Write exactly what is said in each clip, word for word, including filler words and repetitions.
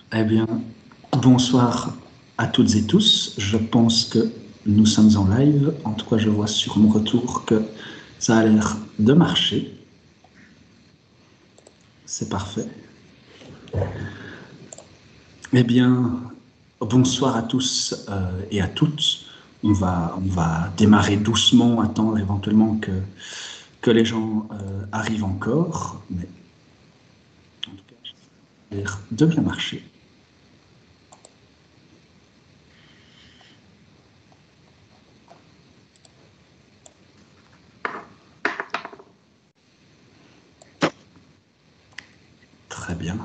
Eh bien, bonsoir à toutes et tous. Je pense que nous sommes en live. En tout cas, je vois sur mon retour que ça a l'air de marcher. C'est parfait. Eh bien, bonsoir à tous euh, et à toutes. On va, on va démarrer doucement, attendre éventuellement que, que les gens euh, arrivent encore. Mais en tout cas, ça a l'air de bien marcher. Très bien.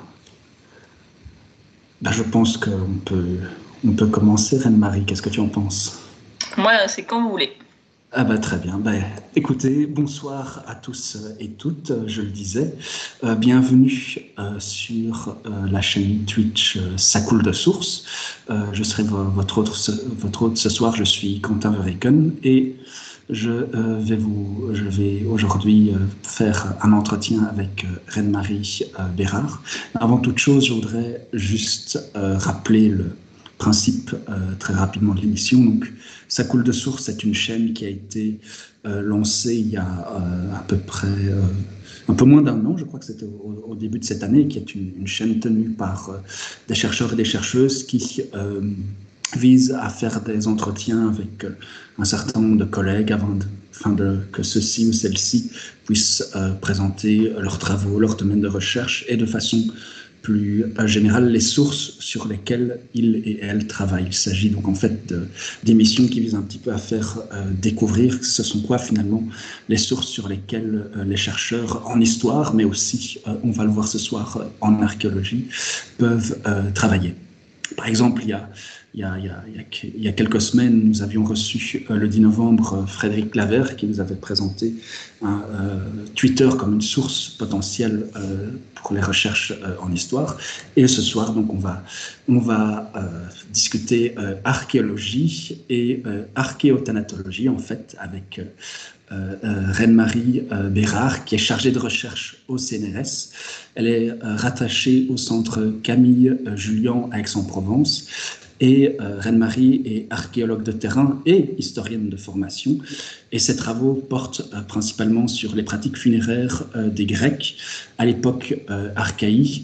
Ben, je pense qu'on peut, on peut commencer, Reine-Marie. Qu'est-ce que tu en penses? Moi, c'est quand vous voulez. Ah bah très bien. Bah, écoutez, bonsoir à tous et toutes, je le disais. Euh, bienvenue euh, sur euh, la chaîne Twitch euh, Ça coule de source. Euh, je serai votre hôte, ce, votre hôte ce soir, je suis Quentin Verreken et je euh, vais, vous, je vais aujourd'hui euh, faire un entretien avec euh, Reine-Marie euh, Bérard. Avant toute chose, je voudrais juste euh, rappeler le principe euh, très rapidement de l'émission. Donc, Ça coule de source, c'est une chaîne qui a été euh, lancée il y a euh, à peu près euh, un peu moins d'un an, je crois que c'était au, au, début de cette année, qui est une, une chaîne tenue par euh, des chercheurs et des chercheuses qui euh, vise à faire des entretiens avec euh, un certain nombre de collègues avant de, afin de, que ceux-ci ou celles-ci puissent euh, présenter leurs travaux, leur domaine de recherche et de façon plus générale les sources sur lesquelles ils et elles travaillent. Il s'agit donc en fait d'émissions qui visent un petit peu à faire euh, découvrir ce sont quoi finalement les sources sur lesquelles euh, les chercheurs en histoire, mais aussi, euh, on va le voir ce soir, euh, en archéologie, peuvent euh, travailler. Par exemple, il y a il y, a, il, y a, il y a quelques semaines, nous avions reçu euh, le dix novembre Frédéric Claver qui nous avait présenté un euh, Twitter comme une source potentielle euh, pour les recherches euh, en histoire. Et ce soir, donc, on va, on va euh, discuter euh, archéologie et euh, archéothanatologie, en fait, avec euh, euh, Reine-Marie euh, Bérard, qui est chargée de recherche au C N R S. Elle est euh, rattachée au centre Camille euh, Jullian à Aix-en-Provence. Et euh, Reine-Marie est archéologue de terrain et historienne de formation. Et ses travaux portent euh, principalement sur les pratiques funéraires euh, des Grecs à l'époque euh, archaïque.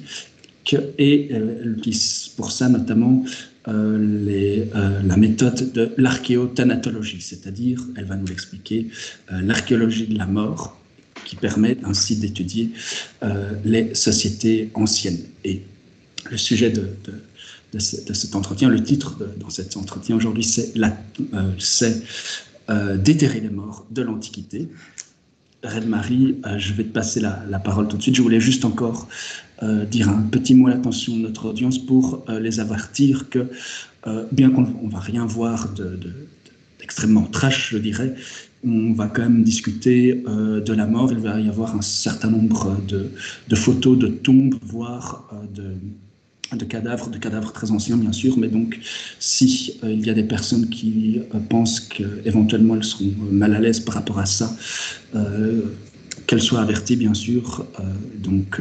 Et euh, elle utilise pour ça notamment euh, les, euh, la méthode de l'archéothanatologie, c'est-à-dire, elle va nous l'expliquer, euh, l'archéologie de la mort, qui permet ainsi d'étudier euh, les sociétés anciennes. Et le sujet de, de De, ce, de, cet entretien. Le titre de, dans cet entretien aujourd'hui, c'est euh, euh, Déterrer les morts de l'Antiquité. Reine-Marie, euh, je vais te passer la, la parole tout de suite. Je voulais juste encore euh, dire un petit mot à l'attention de notre audience pour euh, les avertir que, euh, bien qu'on ne va rien voir de, de, d'extrêmement trash, je dirais, on va quand même discuter euh, de la mort. Il va y avoir un certain nombre de, de photos de tombes, voire euh, de de cadavres, de cadavres très anciens bien sûr, mais donc si euh, il y a des personnes qui euh, pensent qu'éventuellement elles seront mal à l'aise par rapport à ça, euh, qu'elles soient averties bien sûr, euh, donc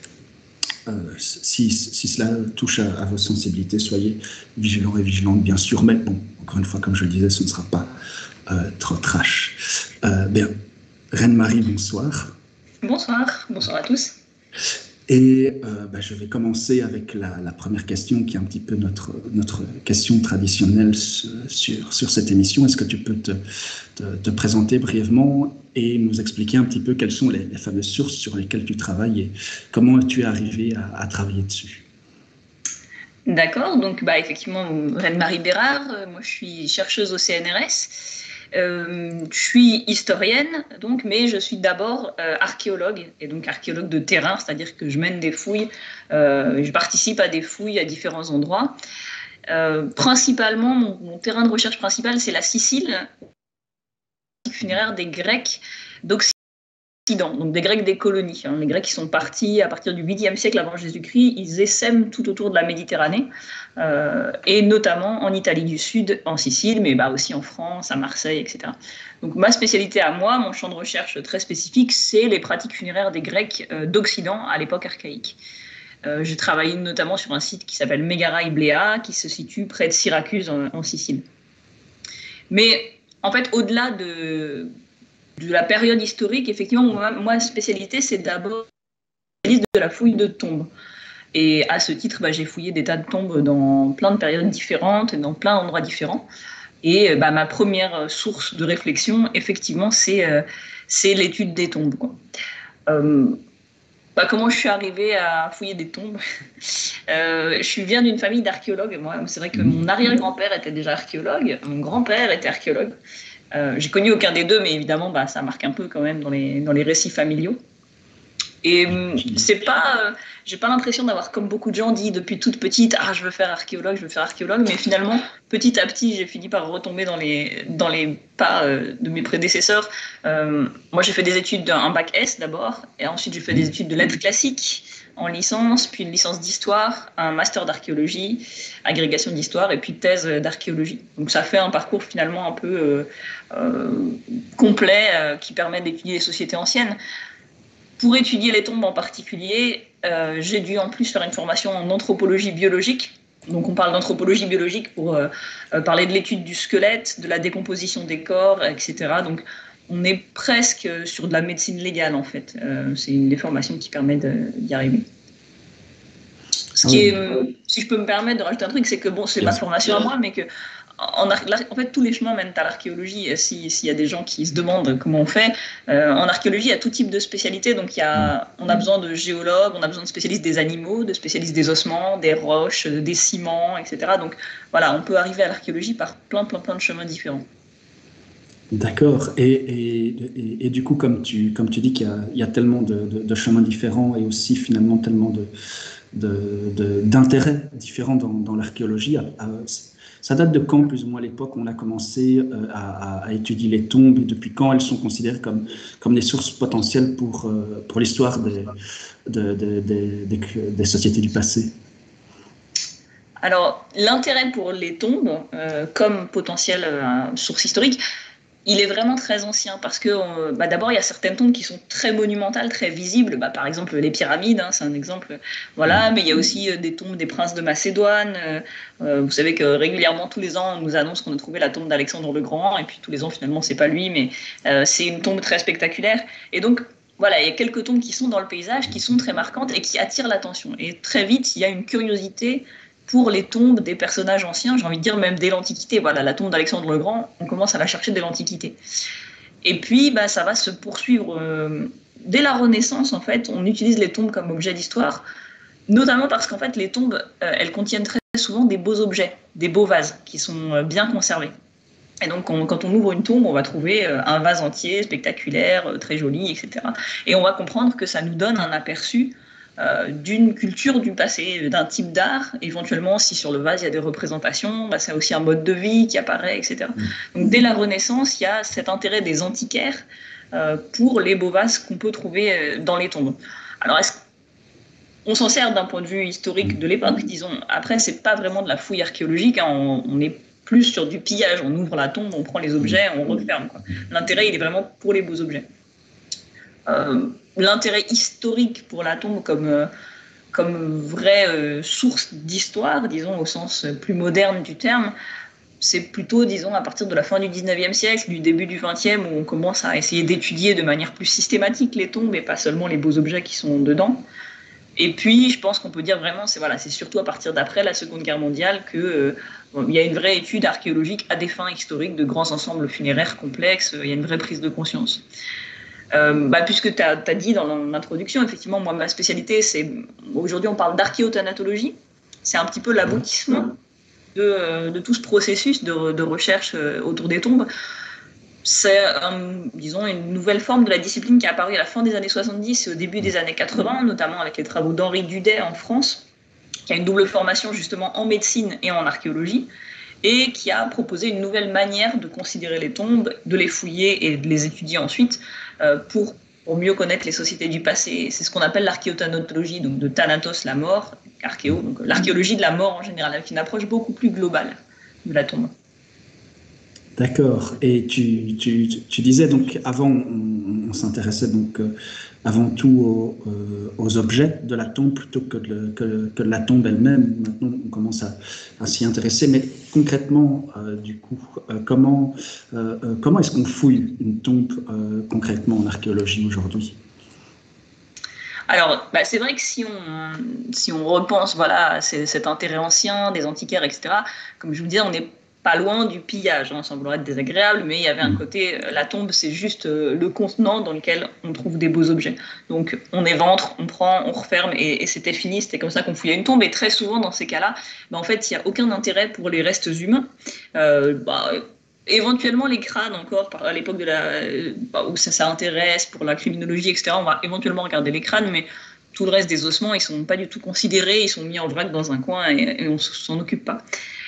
euh, si, si cela touche à, à vos sensibilités, soyez vigilants et vigilantes bien sûr, mais bon, encore une fois, comme je le disais, ce ne sera pas euh, trop trash. Euh, bien, Reine-Marie, bonsoir. Bonsoir, bonsoir à tous. Et euh, bah, je vais commencer avec la, la première question qui est un petit peu notre, notre question traditionnelle sur, sur cette émission. Est-ce que tu peux te, te, te présenter brièvement et nous expliquer un petit peu quelles sont les, les fameuses sources sur lesquelles tu travailles et comment tu es arrivé à, à travailler dessus? D'accord, donc bah, effectivement, Reine-Marie Bérard, euh, moi je suis chercheuse au C N R S. Euh, je suis historienne, donc, mais je suis d'abord euh, archéologue, et donc archéologue de terrain, c'est-à-dire que je mène des fouilles, euh, je participe à des fouilles à différents endroits. Euh, principalement, mon, mon terrain de recherche principal, c'est la Sicile, funéraire des Grecs d'Occident. Donc des Grecs des colonies. Hein. Les Grecs qui sont partis à partir du huitième siècle avant Jésus-Christ, ils essaiment tout autour de la Méditerranée, euh, et notamment en Italie du Sud, en Sicile, mais bah aussi en France, à Marseille, et cetera. Donc ma spécialité à moi, mon champ de recherche très spécifique, c'est les pratiques funéraires des Grecs euh, d'Occident à l'époque archaïque. Euh, j'ai travaillé notamment sur un site qui s'appelle Megara Iblea, qui se situe près de Syracuse, en, en Sicile. Mais en fait, au-delà de, de la période historique, effectivement, moi, ma spécialité, c'est d'abord de la fouille de tombes. Et à ce titre, bah, j'ai fouillé des tas de tombes dans plein de périodes différentes, dans plein d'endroits différents. Et bah, ma première source de réflexion, effectivement, c'est euh, c'est l'étude des tombes, quoi. Euh, bah, comment je suis arrivée à fouiller des tombes? euh, Je viens d'une famille d'archéologues. Moi, c'est vrai que mon arrière-grand-père était déjà archéologue, mon grand-père était archéologue. Euh, j'ai connu aucun des deux, mais évidemment, bah, ça marque un peu quand même dans les, dans les récits familiaux. Et c'est pas, euh, j'ai pas l'impression d'avoir, comme beaucoup de gens, dit depuis toute petite, ah, je veux faire archéologue, je veux faire archéologue, mais finalement, petit à petit, j'ai fini par retomber dans les, dans les pas euh, de mes prédécesseurs. Euh, moi, j'ai fait des études d'un bac S d'abord, et ensuite j'ai fait des études de lettres classiques en licence, puis une licence d'histoire, un master d'archéologie, agrégation d'histoire, et puis thèse d'archéologie. Donc ça fait un parcours finalement un peu euh, euh, complet euh, qui permet d'étudier les sociétés anciennes. Pour étudier les tombes en particulier, euh, j'ai dû en plus faire une formation en anthropologie biologique. Donc on parle d'anthropologie biologique pour euh, parler de l'étude du squelette, de la décomposition des corps, et cetera. Donc on est presque sur de la médecine légale en fait. Euh, c'est une des formations qui permet d'y arriver. Ce qui est, si je peux me permettre de rajouter un truc, c'est que bon, c'est ma formation à moi, mais que En, en fait, tous les chemins mènent à l'archéologie. S'il si y a des gens qui se demandent comment on fait, euh, en archéologie, il y a tout type de spécialités. Donc, il y a, on a besoin de géologues, on a besoin de spécialistes des animaux, de spécialistes des ossements, des roches, des ciments, et cetera. Donc, voilà, on peut arriver à l'archéologie par plein, plein, plein de chemins différents. D'accord. Et, et, et, et du coup, comme tu, comme tu dis qu'il y, y a tellement de, de, de chemins différents et aussi finalement tellement de, de, d'intérêts différents dans, dans l'archéologie, ça date de quand, plus ou moins, l'époque où on a commencé à, à étudier les tombes et depuis quand elles sont considérées comme, comme des sources potentielles pour, pour l'histoire des, de, de, de, de, des sociétés du passé? Alors, l'intérêt pour les tombes euh, comme potentielle euh, source historique, il est vraiment très ancien parce que euh, bah, d'abord il y a certaines tombes qui sont très monumentales, très visibles, bah, par exemple les pyramides, hein, c'est un exemple, voilà, mais il y a aussi euh, des tombes des princes de Macédoine. Euh, vous savez que régulièrement tous les ans on nous annonce qu'on a trouvé la tombe d'Alexandre le Grand et puis tous les ans finalement c'est pas lui, mais euh, c'est une tombe très spectaculaire et donc voilà, il y a quelques tombes qui sont dans le paysage, qui sont très marquantes et qui attirent l'attention et très vite il y a une curiosité pour les tombes des personnages anciens, j'ai envie de dire même dès l'Antiquité. Voilà, la tombe d'Alexandre le Grand, on commence à la chercher dès l'Antiquité. Et puis, bah, ça va se poursuivre euh, dès la Renaissance, en fait. On utilise les tombes comme objet d'histoire, notamment parce qu'en fait, les tombes, euh, elles contiennent très souvent des beaux objets, des beaux vases qui sont euh, bien conservés. Et donc, on, quand on ouvre une tombe, on va trouver euh, un vase entier, spectaculaire, euh, très joli, et cetera. Et on va comprendre que ça nous donne un aperçu Euh, d'une culture du passé, d'un type d'art. Éventuellement, si sur le vase il y a des représentations, bah, c'est aussi un mode de vie qui apparaît, et cetera. Donc dès la Renaissance, il y a cet intérêt des antiquaires euh, pour les beaux vases qu'on peut trouver dans les tombes. Alors est-ce on s'en sert d'un point de vue historique de l'époque, disons. Après, c'est pas vraiment de la fouille archéologique, hein. on, on est plus sur du pillage. On ouvre la tombe, on prend les objets, on referme, quoi. L'intérêt, il est vraiment pour les beaux objets. Euh, L'intérêt historique pour la tombe comme, euh, comme vraie euh, source d'histoire, disons au sens plus moderne du terme, c'est plutôt, disons, à partir de la fin du dix-neuvième siècle, du début du vingtième, où on commence à essayer d'étudier de manière plus systématique les tombes et pas seulement les beaux objets qui sont dedans. Et puis, je pense qu'on peut dire vraiment, c'est voilà, c'est surtout à partir d'après la Seconde Guerre mondiale qu'il euh, bon, y a une vraie étude archéologique à des fins historiques de grands ensembles funéraires complexes, il y a une vraie prise de conscience. Euh, bah, puisque tu as, as dit dans l'introduction, effectivement, moi, ma spécialité, c'est. Aujourd'hui, on parle d'archéothanatologie. C'est un petit peu l'aboutissement de, de tout ce processus de, de recherche autour des tombes. C'est, un, disons, une nouvelle forme de la discipline qui est apparue à la fin des années soixante-dix et au début des années quatre-vingts, notamment avec les travaux d'Henri Dudet en France, qui a une double formation justement en médecine et en archéologie, et qui a proposé une nouvelle manière de considérer les tombes, de les fouiller et de les étudier ensuite euh, pour, pour mieux connaître les sociétés du passé. C'est ce qu'on appelle l'archéothanatologie, donc de thanatos, la mort, archéo, donc l'archéologie de la mort en général, avec une approche beaucoup plus globale de la tombe. D'accord. Et tu, tu, tu disais donc avant, on, on s'intéressait donc euh, avant tout aux, euh, aux objets de la tombe plutôt que de, que, que de la tombe elle-même. Maintenant, on commence à, à s'y intéresser. Mais concrètement, euh, du coup, euh, comment, euh, euh, comment est-ce qu'on fouille une tombe euh, concrètement en archéologie aujourd'hui? Alors, bah, c'est vrai que si on, si on repense voilà, à cet intérêt ancien des antiquaires, et cetera, comme je vous disais, on n'est pas loin du pillage, hein, ça semblerait être désagréable, mais il y avait un côté, euh, la tombe, c'est juste euh, le contenant dans lequel on trouve des beaux objets. Donc, on éventre, on prend, on referme, et, et c'était fini, c'était comme ça qu'on fouillait une tombe. Et très souvent, dans ces cas-là, bah, en fait, il n'y a aucun intérêt pour les restes humains. Euh, bah, Éventuellement, les crânes, encore, à l'époque de la, bah, où ça, ça intéresse pour la criminologie, et cetera, on va éventuellement regarder les crânes, mais tout le reste des ossements, ils ne sont pas du tout considérés, ils sont mis en vrac dans un coin et, et on ne s'en occupe pas.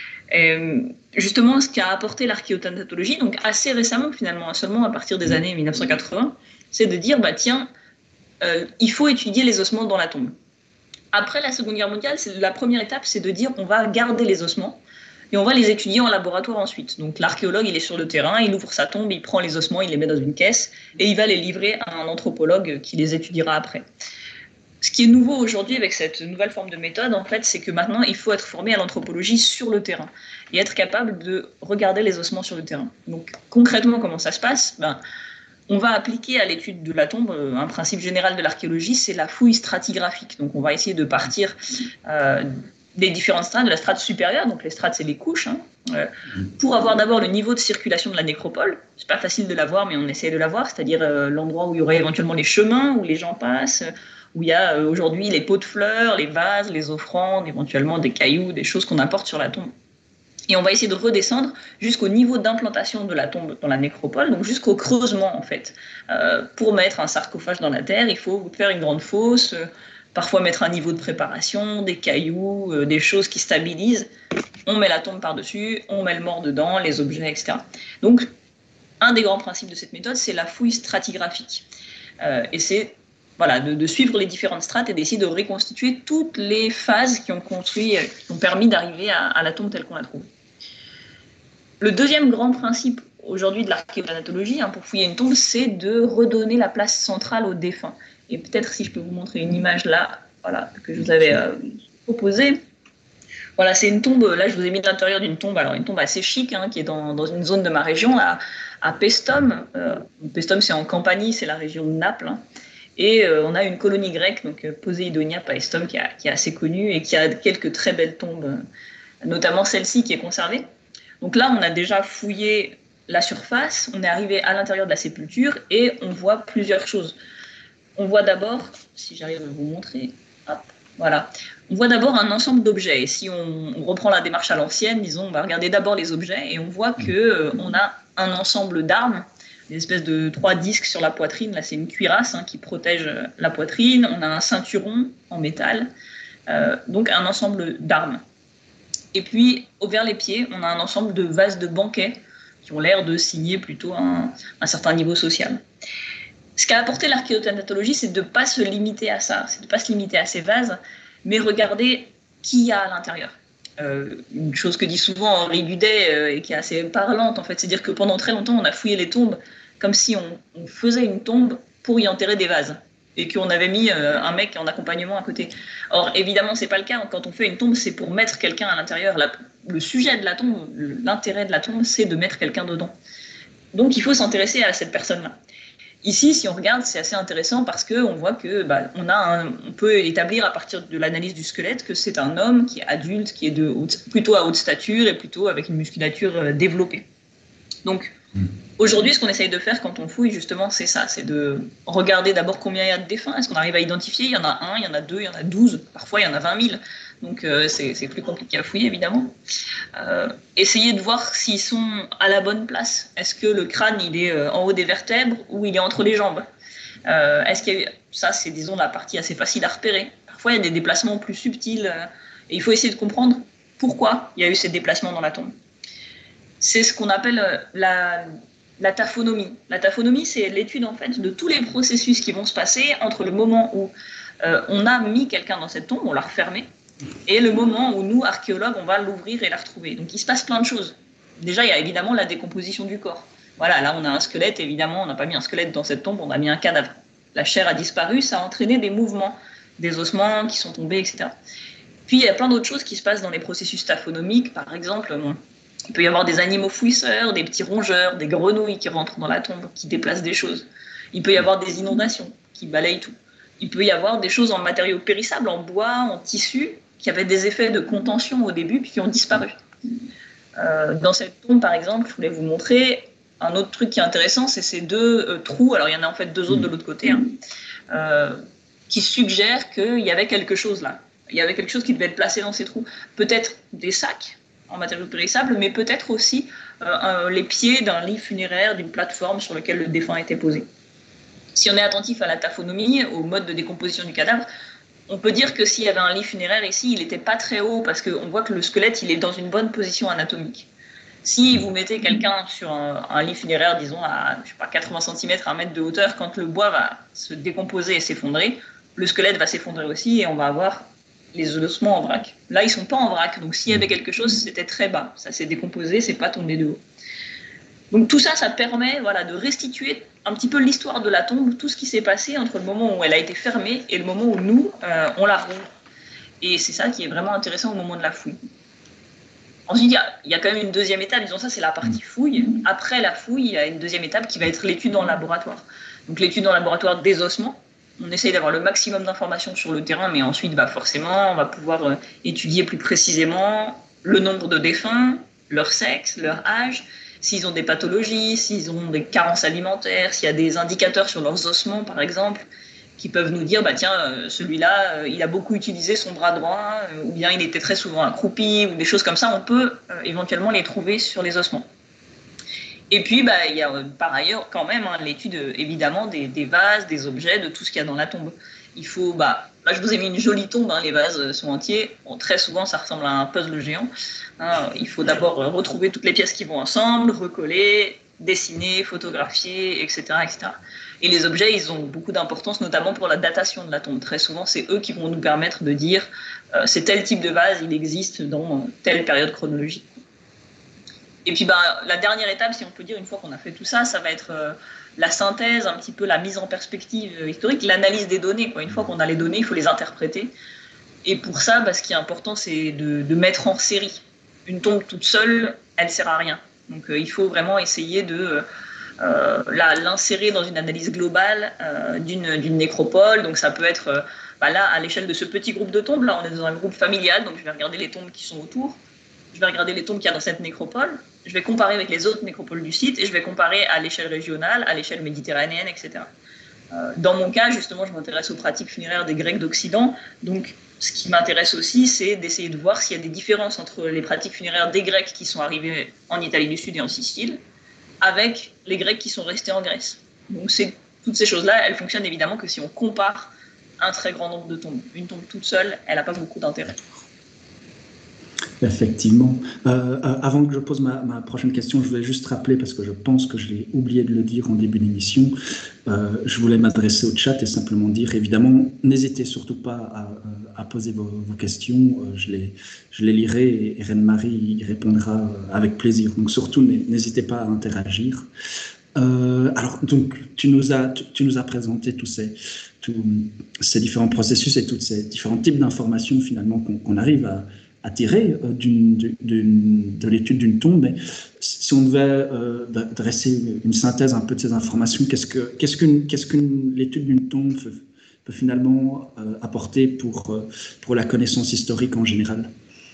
Et justement, ce qu'a apporté l'archéothanatologie, donc assez récemment finalement, seulement à partir des années mille neuf cent quatre-vingts, c'est de dire, bah, tiens, euh, il faut étudier les ossements dans la tombe. Après la Seconde Guerre mondiale, la première étape, c'est de dire, on va garder les ossements, et on va les étudier en laboratoire ensuite. Donc l'archéologue, il est sur le terrain, il ouvre sa tombe, il prend les ossements, il les met dans une caisse et il va les livrer à un anthropologue qui les étudiera après. Ce qui est nouveau aujourd'hui avec cette nouvelle forme de méthode, en fait, c'est que maintenant, il faut être formé à l'anthropologie sur le terrain et être capable de regarder les ossements sur le terrain. Donc concrètement, comment ça se passe? Ben, on va appliquer à l'étude de la tombe un principe général de l'archéologie, c'est la fouille stratigraphique. Donc on va essayer de partir euh, des différentes strates, de la strate supérieure, donc les strates c'est les couches, hein, euh, pour avoir d'abord le niveau de circulation de la nécropole. C'est pas facile de la voir, mais on essaie de la voir, c'est-à-dire euh, l'endroit où il y aurait éventuellement les chemins, où les gens passent, où il y a euh, aujourd'hui les pots de fleurs, les vases, les offrandes, éventuellement des cailloux, des choses qu'on apporte sur la tombe. Et on va essayer de redescendre jusqu'au niveau d'implantation de la tombe dans la nécropole, donc jusqu'au creusement en fait. Euh, pour mettre un sarcophage dans la terre, il faut faire une grande fosse, euh, parfois mettre un niveau de préparation, des cailloux, euh, des choses qui stabilisent. On met la tombe par-dessus, on met le mort dedans, les objets, et cetera. Donc, un des grands principes de cette méthode, c'est la fouille stratigraphique. Euh, et c'est voilà, de, de suivre les différentes strates et d'essayer de reconstituer toutes les phases qui ont, construit, qui ont permis d'arriver à, à la tombe telle qu'on la trouve. Le deuxième grand principe aujourd'hui de l'archéothanatologie, hein, pour fouiller une tombe, c'est de redonner la place centrale aux défunts. Et peut-être si je peux vous montrer une image là, voilà, que je vous avais euh, proposée. Voilà, c'est une tombe, là je vous ai mis à l'intérieur d'une tombe, alors une tombe assez chic, hein, qui est dans, dans une zone de ma région, à, à Paestum. Euh, Paestum c'est en Campanie, c'est la région de Naples. Hein. Et euh, on a une colonie grecque, donc euh, Poseidonia Paestum, qui, qui est assez connue et qui a quelques très belles tombes, euh, notamment celle-ci qui est conservée. Donc là, on a déjà fouillé la surface, on est arrivé à l'intérieur de la sépulture et on voit plusieurs choses. On voit d'abord, si j'arrive à vous montrer, hop, voilà. On voit d'abord un ensemble d'objets. Et si on, on reprend la démarche à l'ancienne, disons, on va regarder d'abord les objets et on voit qu'on euh, a un ensemble d'armes, des espèces de trois disques sur la poitrine. Là, c'est une cuirasse hein, qui protège la poitrine. On a un ceinturon en métal, euh, donc un ensemble d'armes. Et puis, vers les pieds, on a un ensemble de vases de banquet qui ont l'air de signer plutôt un, un certain niveau social. Ce qu'a apporté l'archéothanatologie, c'est de ne pas se limiter à ça, c'est de ne pas se limiter à ces vases, mais regarder qui y a à l'intérieur. Euh, une chose que dit souvent Henri Gudet euh, et qui est assez parlante, en fait, c'est dire que pendant très longtemps, on a fouillé les tombes comme si on, on faisait une tombe pour y enterrer des vases et qu'on avait mis euh, un mec en accompagnement à côté. Or, évidemment, ce n'est pas le cas. Quand on fait une tombe, c'est pour mettre quelqu'un à l'intérieur. La, le sujet de la tombe, l'intérêt de la tombe, c'est de mettre quelqu'un dedans. Donc, il faut s'intéresser à cette personne-là. Ici, si on regarde, c'est assez intéressant parce qu'on voit que bah, on, a un, on peut établir à partir de l'analyse du squelette que c'est un homme qui est adulte, qui est de haute, plutôt à haute stature et plutôt avec une musculature euh, développée. Donc, aujourd'hui, ce qu'on essaye de faire quand on fouille, justement, c'est ça, c'est de regarder d'abord combien il y a de défunts. Est-ce qu'on arrive à identifier? Il y en a un, il y en a deux, il y en a douze, parfois il y en a vingt mille. Donc euh, c'est plus compliqué à fouiller, évidemment. Euh, essayer de voir s'ils sont à la bonne place. Est-ce que le crâne, il est euh, en haut des vertèbres ou il est entre les jambes? euh, Est-ce qu'il y a... Ça, c'est, disons, la partie assez facile à repérer. Parfois, il y a des déplacements plus subtils euh, et il faut essayer de comprendre pourquoi il y a eu ces déplacements dans la tombe. C'est ce qu'on appelle euh, la... la taphonomie. La taphonomie, c'est l'étude, en fait, de tous les processus qui vont se passer entre le moment où euh, on a mis quelqu'un dans cette tombe, on l'a refermé, et le moment où nous, archéologues, on va l'ouvrir et la retrouver. Donc il se passe plein de choses. déjà, il y a évidemment la décomposition du corps. Voilà, là, on a un squelette, évidemment, on n'a pas mis un squelette dans cette tombe, on a mis un cadavre. La chair a disparu, ça a entraîné des mouvements, des ossements qui sont tombés, et cetera. Puis, il y a plein d'autres choses qui se passent dans les processus taphonomiques. Par exemple, bon, il peut y avoir des animaux fouisseurs, des petits rongeurs, des grenouilles qui rentrent dans la tombe, qui déplacent des choses. Il peut y avoir des inondations qui balayent tout. Il peut y avoir des choses en matériaux périssables, en bois, en tissu, qui avaient des effets de contention au début, puis qui ont disparu. Euh, dans cette tombe, par exemple, je voulais vous montrer un autre truc qui est intéressant, c'est ces deux euh, trous, alors il y en a en fait deux autres de l'autre côté, hein, euh, qui suggèrent qu'il y avait quelque chose là. Il y avait quelque chose qui devait être placé dans ces trous. Peut-être des sacs en matériaux périssables, mais peut-être aussi euh, un, les pieds d'un lit funéraire, d'une plateforme sur laquelle le défunt était posé. Si on est attentif à la taphonomie, au mode de décomposition du cadavre, on peut dire que s'il y avait un lit funéraire ici, il n'était pas très haut parce qu'on voit que le squelette il est dans une bonne position anatomique. Si vous mettez quelqu'un sur un, un lit funéraire, disons à je sais pas, quatre-vingts centimètres, un mètre de hauteur, quand le bois va se décomposer et s'effondrer, le squelette va s'effondrer aussi et on va avoir les ossements en vrac. Là, ils ne sont pas en vrac, donc s'il y avait quelque chose, c'était très bas. Ça s'est décomposé, c'est pas tombé de haut. Donc tout ça, ça permet voilà, de restituer un petit peu l'histoire de la tombe, tout ce qui s'est passé entre le moment où elle a été fermée et le moment où nous, euh, on la rouvre. Et c'est ça qui est vraiment intéressant au moment de la fouille. Ensuite, il y a, il y a quand même une deuxième étape, disons ça, c'est la partie fouille. Après la fouille, il y a une deuxième étape qui va être l'étude en laboratoire. Donc l'étude en laboratoire des ossements. On essaye d'avoir le maximum d'informations sur le terrain, mais ensuite, bah, forcément, on va pouvoir euh, étudier plus précisément le nombre de défunts, leur sexe, leur âge, s'ils ont des pathologies, s'ils ont des carences alimentaires, s'il y a des indicateurs sur leurs ossements, par exemple, qui peuvent nous dire, bah, tiens, euh, celui-là, euh, il a beaucoup utilisé son bras droit, euh, ou bien il était très souvent accroupi, ou des choses comme ça, on peut euh, éventuellement les trouver sur les ossements. Et puis, bah, il y a euh, par ailleurs quand même hein, l'étude, évidemment, des, des vases, des objets, de tout ce qu'il y a dans la tombe. Il faut, bah, là, je vous ai mis une jolie tombe, hein, les vases sont entiers. Bon, très souvent, ça ressemble à un puzzle géant. Hein, il faut d'abord retrouver toutes les pièces qui vont ensemble, recoller, dessiner, photographier, et cetera, et cetera. Et les objets, ils ont beaucoup d'importance, notamment pour la datation de la tombe. Très souvent, c'est eux qui vont nous permettre de dire euh, c'est tel type de vase, il existe dans telle période chronologique. Et puis, ben, la dernière étape, si on peut dire, une fois qu'on a fait tout ça, ça va être euh, la synthèse, un petit peu la mise en perspective historique, l'analyse des données, quoi. Une fois qu'on a les données, il faut les interpréter. Et pour ça, ben, ce qui est important, c'est de, de mettre en série. Une tombe toute seule, elle ne sert à rien. Donc, euh, il faut vraiment essayer de euh, l'insérer dans une analyse globale euh, d'une nécropole. Donc, ça peut être, euh, ben là, à l'échelle de ce petit groupe de tombes, là, on est dans un groupe familial, donc je vais regarder les tombes qui sont autour. Je vais regarder les tombes qu'il y a dans cette nécropole, je vais comparer avec les autres nécropoles du site et je vais comparer à l'échelle régionale, à l'échelle méditerranéenne, et cetera. Euh, dans mon cas, justement, je m'intéresse aux pratiques funéraires des Grecs d'Occident. Donc, ce qui m'intéresse aussi, c'est d'essayer de voir s'il y a des différences entre les pratiques funéraires des Grecs qui sont arrivés en Italie du Sud et en Sicile, avec les Grecs qui sont restés en Grèce. Donc, toutes ces choses-là, elles fonctionnent évidemment que si on compare un très grand nombre de tombes. Une tombe toute seule, elle n'a pas beaucoup d'intérêt. Effectivement. Euh, avant que je pose ma, ma prochaine question, je voulais juste rappeler, parce que je pense que je l'ai oublié de le dire en début d'émission, euh, je voulais m'adresser au chat et simplement dire, évidemment, n'hésitez surtout pas à, à poser vos, vos questions. Je les, je les lirai et, et Reine-Marie y répondra avec plaisir. Donc surtout, n'hésitez pas à interagir. Euh, alors, donc, tu nous as, tu, tu nous as présenté tous ces, tous ces différents processus et tous ces différents types d'informations finalement qu'on qu'on arrive à à tirer euh, d'une, d'une, de l'étude d'une tombe. Mais si on devait euh, dresser une synthèse un peu de ces informations, qu'est-ce que, qu'est-ce qu'une, qu'est-ce qu'une l'étude d'une tombe peut, peut finalement euh, apporter pour, euh, pour la connaissance historique en général?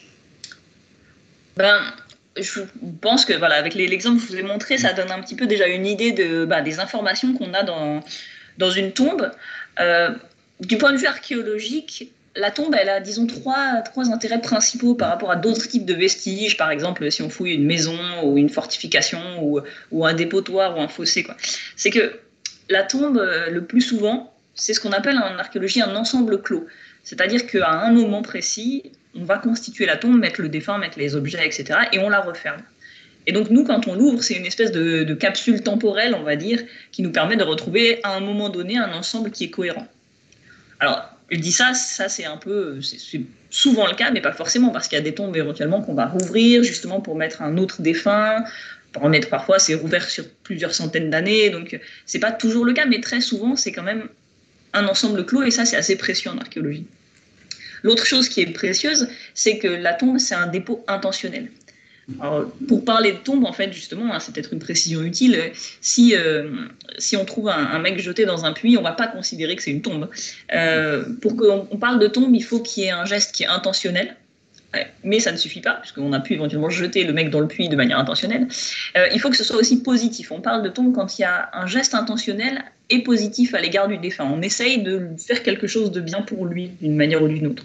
Ben, je pense que voilà, avec l'exemple que je vous ai montré, ça donne un petit peu déjà une idée de, ben, des informations qu'on a dans, dans une tombe. Euh, du point de vue archéologique, la tombe, elle a, disons, trois, trois intérêts principaux par rapport à d'autres types de vestiges. Par exemple, si on fouille une maison ou une fortification ou, ou un dépotoir ou un fossé, quoi. C'est que la tombe, le plus souvent, c'est ce qu'on appelle en archéologie un ensemble clos. C'est-à-dire qu'à un moment précis, on va constituer la tombe, mettre le défunt, mettre les objets, et cetera, et on la referme. Et donc nous, quand on l'ouvre, c'est une espèce de, de capsule temporelle, on va dire, qui nous permet de retrouver à un moment donné un ensemble qui est cohérent. Alors, je dis ça, ça c'est un peu, c'est souvent le cas, mais pas forcément, parce qu'il y a des tombes éventuellement qu'on va rouvrir justement pour mettre un autre défunt. Pour en être parfois, c'est rouvert sur plusieurs centaines d'années, donc c'est pas toujours le cas, mais très souvent, c'est quand même un ensemble clos, et ça, c'est assez précieux en archéologie. L'autre chose qui est précieuse, c'est que la tombe, c'est un dépôt intentionnel. Alors, pour parler de tombe, en fait, justement, hein, c'est peut-être une précision utile, si, euh, si on trouve un, un mec jeté dans un puits, on ne va pas considérer que c'est une tombe. Euh, pour qu'on on parle de tombe, il faut qu'il y ait un geste qui est intentionnel, mais ça ne suffit pas, puisqu'on a pu éventuellement jeter le mec dans le puits de manière intentionnelle. Euh, il faut que ce soit aussi positif. On parle de tombe quand il y a un geste intentionnel et positif à l'égard du défunt. On essaye de faire quelque chose de bien pour lui, d'une manière ou d'une autre.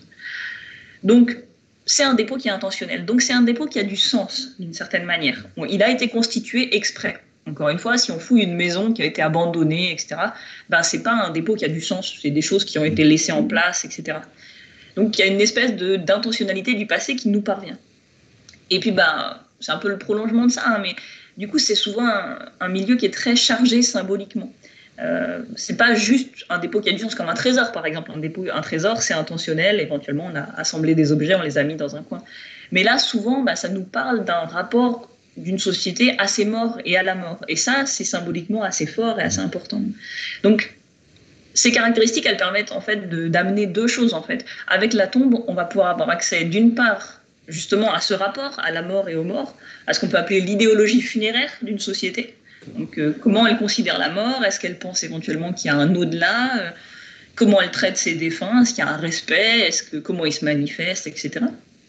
Donc, c'est un dépôt qui est intentionnel. Donc, c'est un dépôt qui a du sens, d'une certaine manière. Bon, il a été constitué exprès. Encore une fois, si on fouille une maison qui a été abandonnée, et cetera, ben, ce n'est pas un dépôt qui a du sens. C'est des choses qui ont été laissées en place, et cetera. Donc, il y a une espèce d'intentionnalité du passé qui nous parvient. Et puis, ben, c'est un peu le prolongement de ça, hein, mais du coup, c'est souvent un, un milieu qui est très chargé symboliquement. Euh, c'est pas juste un dépôt qui a du sens comme un trésor, par exemple. Un, dépôt, un trésor, c'est intentionnel. Éventuellement, on a assemblé des objets, on les a mis dans un coin. Mais là, souvent, bah, ça nous parle d'un rapport d'une société à ses morts et à la mort. Et ça, c'est symboliquement assez fort et assez important. Donc, ces caractéristiques, elles permettent en fait d'amener deux choses. En fait. Avec la tombe, on va pouvoir avoir accès d'une part, justement, à ce rapport, à la mort et aux morts, à ce qu'on peut appeler l'idéologie funéraire d'une société. Donc, euh, comment elle considère la mort? Est-ce qu'elle pense éventuellement qu'il y a un au-delà? euh, Comment elle traite ses défunts? Est-ce qu'il y a un respect? Est-ce que, comment ils se manifestent, et cetera.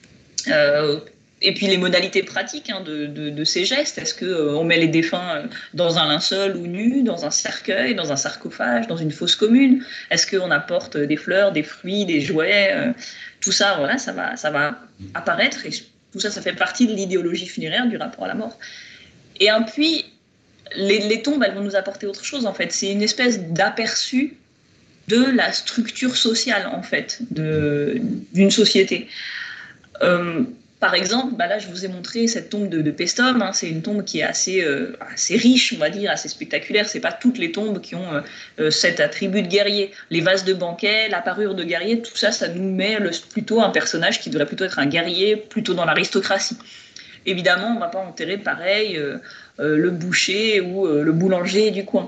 Euh, et puis les modalités pratiques hein, de, de, de ces gestes. Est-ce qu'on euh, met les défunts dans un linceul ou nu, dans un cercueil, dans un sarcophage, dans une fosse commune? Est-ce qu'on apporte des fleurs, des fruits, des jouets? euh, Tout ça, voilà, ça va, ça va apparaître. Et tout ça, ça fait partie de l'idéologie funéraire, du rapport à la mort. Et puis, Les, les tombes, elles vont nous apporter autre chose, en fait. C'est une espèce d'aperçu de la structure sociale, en fait, d'une société. Euh, par exemple, bah là, je vous ai montré cette tombe de, de Paestum. Hein, c'est une tombe qui est assez, euh, assez riche, on va dire, assez spectaculaire. C'est pas toutes les tombes qui ont euh, cet attribut de guerrier. Les vases de banquet, la parure de guerrier, tout ça, ça nous met le, plutôt un personnage qui devrait plutôt être un guerrier, plutôt dans l'aristocratie. Évidemment, on ne va pas enterrer pareil euh, euh, le boucher ou euh, le boulanger du coin.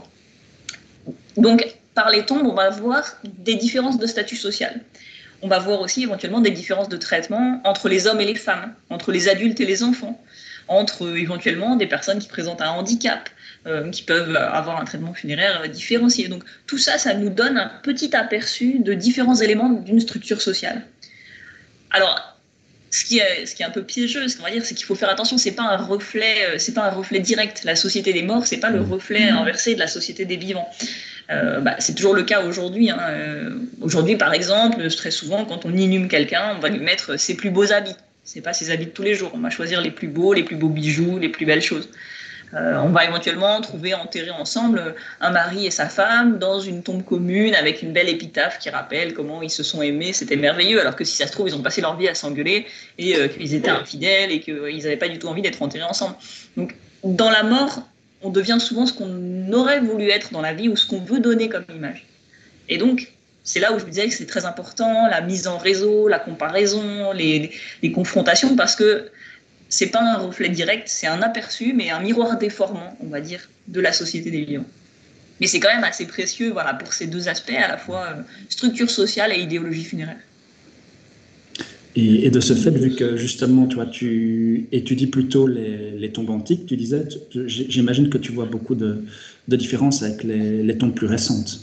Donc, par les tombes, on va voir des différences de statut social. On va voir aussi éventuellement des différences de traitement entre les hommes et les femmes, entre les adultes et les enfants, entre euh, éventuellement des personnes qui présentent un handicap, euh, qui peuvent avoir un traitement funéraire euh, différencié. Donc, tout ça, ça nous donne un petit aperçu de différents éléments d'une structure sociale. Alors, Ce qui, est, ce qui est un peu piégeux, ce qu'on va dire, c'est qu'il faut faire attention. C'est pas un reflet, c'est pas un reflet direct. La société des morts, c'est pas le reflet inversé de la société des vivants. Euh, bah, c'est toujours le cas aujourd'hui. Hein. Euh, aujourd'hui, par exemple, très souvent, quand on inhume quelqu'un, on va lui mettre ses plus beaux habits. C'est pas ses habits de tous les jours. On va choisir les plus beaux, les plus beaux bijoux, les plus belles choses. Euh, on va éventuellement trouver enterrés ensemble un mari et sa femme dans une tombe commune avec une belle épitaphe qui rappelle comment ils se sont aimés, c'était merveilleux, alors que si ça se trouve, ils ont passé leur vie à s'engueuler et euh, qu'ils étaient infidèles et qu'ils n'avaient pas du tout envie d'être enterrés ensemble. Donc, dans la mort, on devient souvent ce qu'on aurait voulu être dans la vie ou ce qu'on veut donner comme image. Et donc, c'est là où je vous disais que c'est très important, la mise en réseau, la comparaison, les, les, les confrontations, parce que c'est pas un reflet direct, c'est un aperçu, mais un miroir déformant, on va dire, de la société des vivants. Mais c'est quand même assez précieux, voilà, pour ces deux aspects, à la fois euh, structure sociale et idéologie funéraire. Et, et de ce fait, vu que justement, toi, tu étudies plutôt les, les tombes antiques, tu disais, tu, j'imagine que tu vois beaucoup de, de différences avec les, les tombes plus récentes.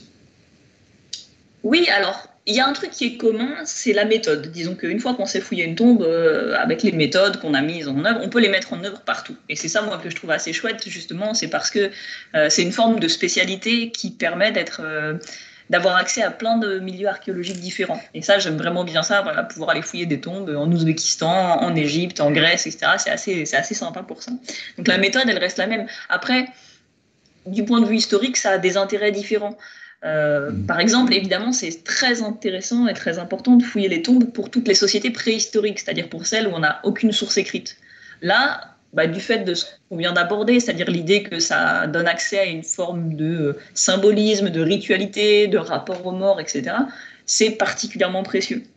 Oui, alors, il y a un truc qui est commun, c'est la méthode. Disons qu'une fois qu'on sait fouiller une tombe, euh, avec les méthodes qu'on a mises en œuvre, on peut les mettre en œuvre partout. Et c'est ça, moi, que je trouve assez chouette, justement, c'est parce que euh, c'est une forme de spécialité qui permet d'être, euh, d'avoir accès à plein de milieux archéologiques différents. Et ça, j'aime vraiment bien ça, voilà, pouvoir aller fouiller des tombes en Ouzbékistan, en Égypte, en Grèce, et cetera. C'est assez, c'est assez sympa pour ça. Donc la méthode, elle reste la même. Après, du point de vue historique, ça a des intérêts différents. Euh, par exemple, évidemment, c'est très intéressant et très important de fouiller les tombes pour toutes les sociétés préhistoriques, c'est-à-dire pour celles où on n'a aucune source écrite. Là, bah, du fait de ce qu'on vient d'aborder, c'est-à-dire l'idée que ça donne accès à une forme de symbolisme, de ritualité, de rapport aux morts, et cetera, c'est particulièrement précieux.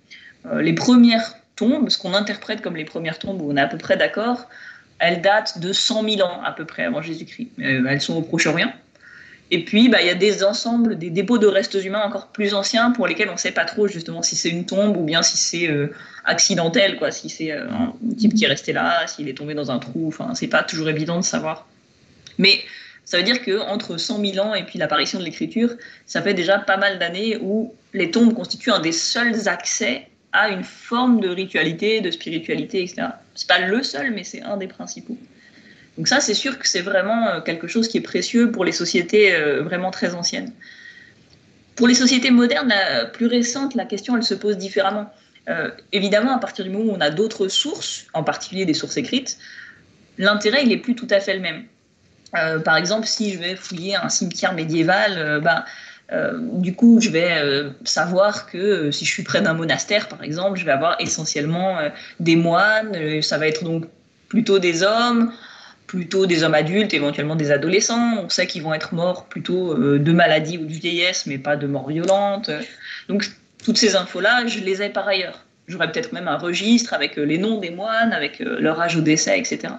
Euh, les premières tombes, ce qu'on interprète comme les premières tombes, où on est à peu près d'accord, elles datent de cent mille ans à peu près avant Jésus-Christ. Euh, elles sont au Proche-Orient. Et puis, bah, il y a des ensembles, des dépôts de restes humains encore plus anciens pour lesquels on ne sait pas trop justement si c'est une tombe ou bien si c'est euh, accidentel, quoi, si c'est euh, un type qui est resté là, s'il est tombé dans un trou. Enfin, c'est pas toujours évident de savoir. Mais ça veut dire qu'entre cent mille ans et puis l'apparition de l'écriture, ça fait déjà pas mal d'années où les tombes constituent un des seuls accès à une forme de ritualité, de spiritualité, et cetera. C'est pas le seul, mais c'est un des principaux. Donc ça, c'est sûr que c'est vraiment quelque chose qui est précieux pour les sociétés vraiment très anciennes. Pour les sociétés modernes, plus récentes, la question, elle se pose différemment. Euh, évidemment, à partir du moment où on a d'autres sources, en particulier des sources écrites, l'intérêt, il n'est plus tout à fait le même. Euh, par exemple, si je vais fouiller un cimetière médiéval, euh, bah, euh, du coup, je vais euh, savoir que euh, si je suis près d'un monastère, par exemple, je vais avoir essentiellement euh, des moines, euh, ça va être donc plutôt des hommes, plutôt des hommes adultes, éventuellement des adolescents. On sait qu'ils vont être morts plutôt euh, de maladie ou de vieillesse, mais pas de mort violente. Donc, toutes ces infos-là, je les ai par ailleurs. J'aurais peut-être même un registre avec euh, les noms des moines, avec euh, leur âge au décès, et cetera.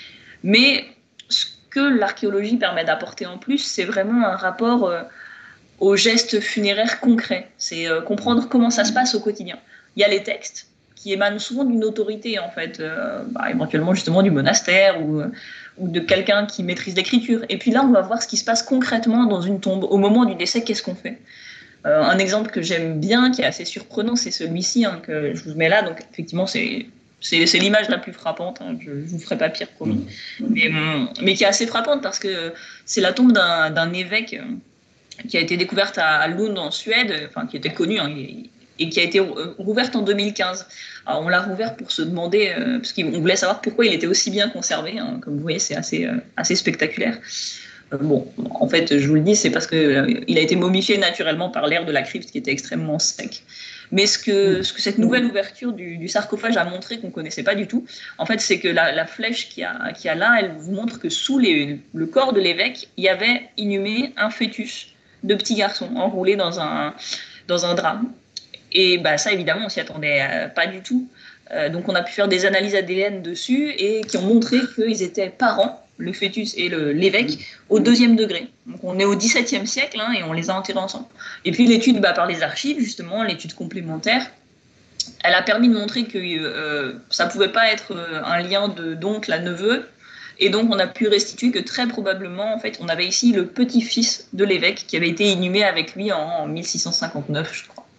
Mais ce que l'archéologie permet d'apporter en plus, c'est vraiment un rapport euh, aux gestes funéraires concrets. C'est euh, comprendre comment ça se passe au quotidien. Il y a les textes qui émanent souvent d'une autorité, en fait, euh, bah, éventuellement justement du monastère ou, ou de quelqu'un qui maîtrise l'écriture. Et puis là, on va voir ce qui se passe concrètement dans une tombe. Au moment du décès, qu'est-ce qu'on fait ? euh, Un exemple que j'aime bien, qui est assez surprenant, c'est celui-ci, hein, que je vous mets là. Donc effectivement, c'est... C'est, c'est l'image la plus frappante, hein. Je ne vous ferai pas pire promis, mais, mais qui est assez frappante parce que c'est la tombe d'un, d'un évêque qui a été découverte à, à Lund en Suède, enfin qui était connu, hein, et, et qui a été rouverte en deux mille quinze. Alors on l'a rouverte pour se demander, euh, parce qu'on voulait savoir pourquoi il était aussi bien conservé, hein. Comme vous voyez, c'est assez, euh, assez spectaculaire. Euh, bon, en fait, je vous le dis, c'est parce qu'il euh, a été momifié naturellement par l'air de la crypte qui était extrêmement sec. Mais ce que, ce que cette nouvelle ouverture du, du sarcophage a montré qu'on ne connaissait pas du tout, en fait, c'est que la, la flèche qu'il y a, qu'il y a là, elle vous montre que sous les, le corps de l'évêque, il y avait inhumé un fœtus de petit garçon enroulé dans un, dans un drap. Et bah, ça, évidemment, on s'y attendait euh, pas du tout. Euh, donc, on a pu faire des analyses A D N dessus et qui ont montré qu'ils étaient parents, le fœtus et le, l'évêque, au deuxième degré. Donc on est au dix-septième siècle, hein, et on les a enterrés ensemble. Et puis l'étude bah, par les archives, justement, l'étude complémentaire, elle a permis de montrer que euh, ça ne pouvait pas être euh, un lien de d'oncle à neveu. Et donc on a pu restituer que très probablement, en fait, on avait ici le petit-fils de l'évêque qui avait été inhumé avec lui en, en mille six cent cinquante-neuf, je crois.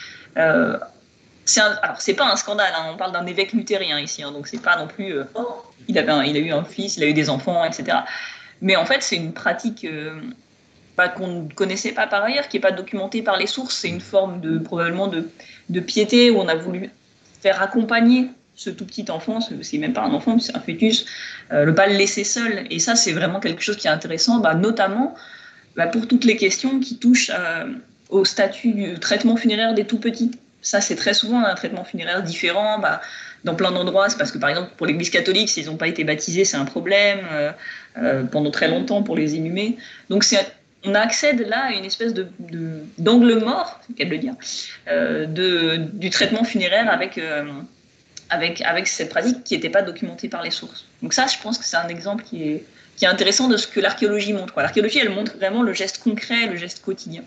Euh, c'est un, alors c'est pas un scandale, hein, on parle d'un évêque luthérien ici, hein, donc c'est pas non plus euh, oh, il, avait un, il a eu un fils, il a eu des enfants, et cetera. Mais en fait c'est une pratique euh, bah, qu'on ne connaissait pas par ailleurs, qui n'est pas documentée par les sources. C'est une forme de probablement de, de piété où on a voulu faire accompagner ce tout petit enfant, c'est même pas un enfant, c'est un fœtus, euh, le pas le laisser seul. Et ça c'est vraiment quelque chose qui est intéressant, bah, notamment bah, pour toutes les questions qui touchent euh, au statut du traitement funéraire des tout petits. Ça, c'est très souvent un traitement funéraire différent. Bah, dans plein d'endroits, c'est parce que, par exemple, pour l'Église catholique, s'ils n'ont pas été baptisés, c'est un problème. Euh, euh, pendant très longtemps, pour les inhumer. Donc, c'est, on accède là à une espèce de, de, d'angle mort, c'est le cas de le dire, euh, de, du traitement funéraire avec, euh, avec, avec cette pratique qui n'était pas documentée par les sources. Donc ça, je pense que c'est un exemple qui est, qui est intéressant de ce que l'archéologie montre. Quoi. L'archéologie, elle montre vraiment le geste concret, le geste quotidien.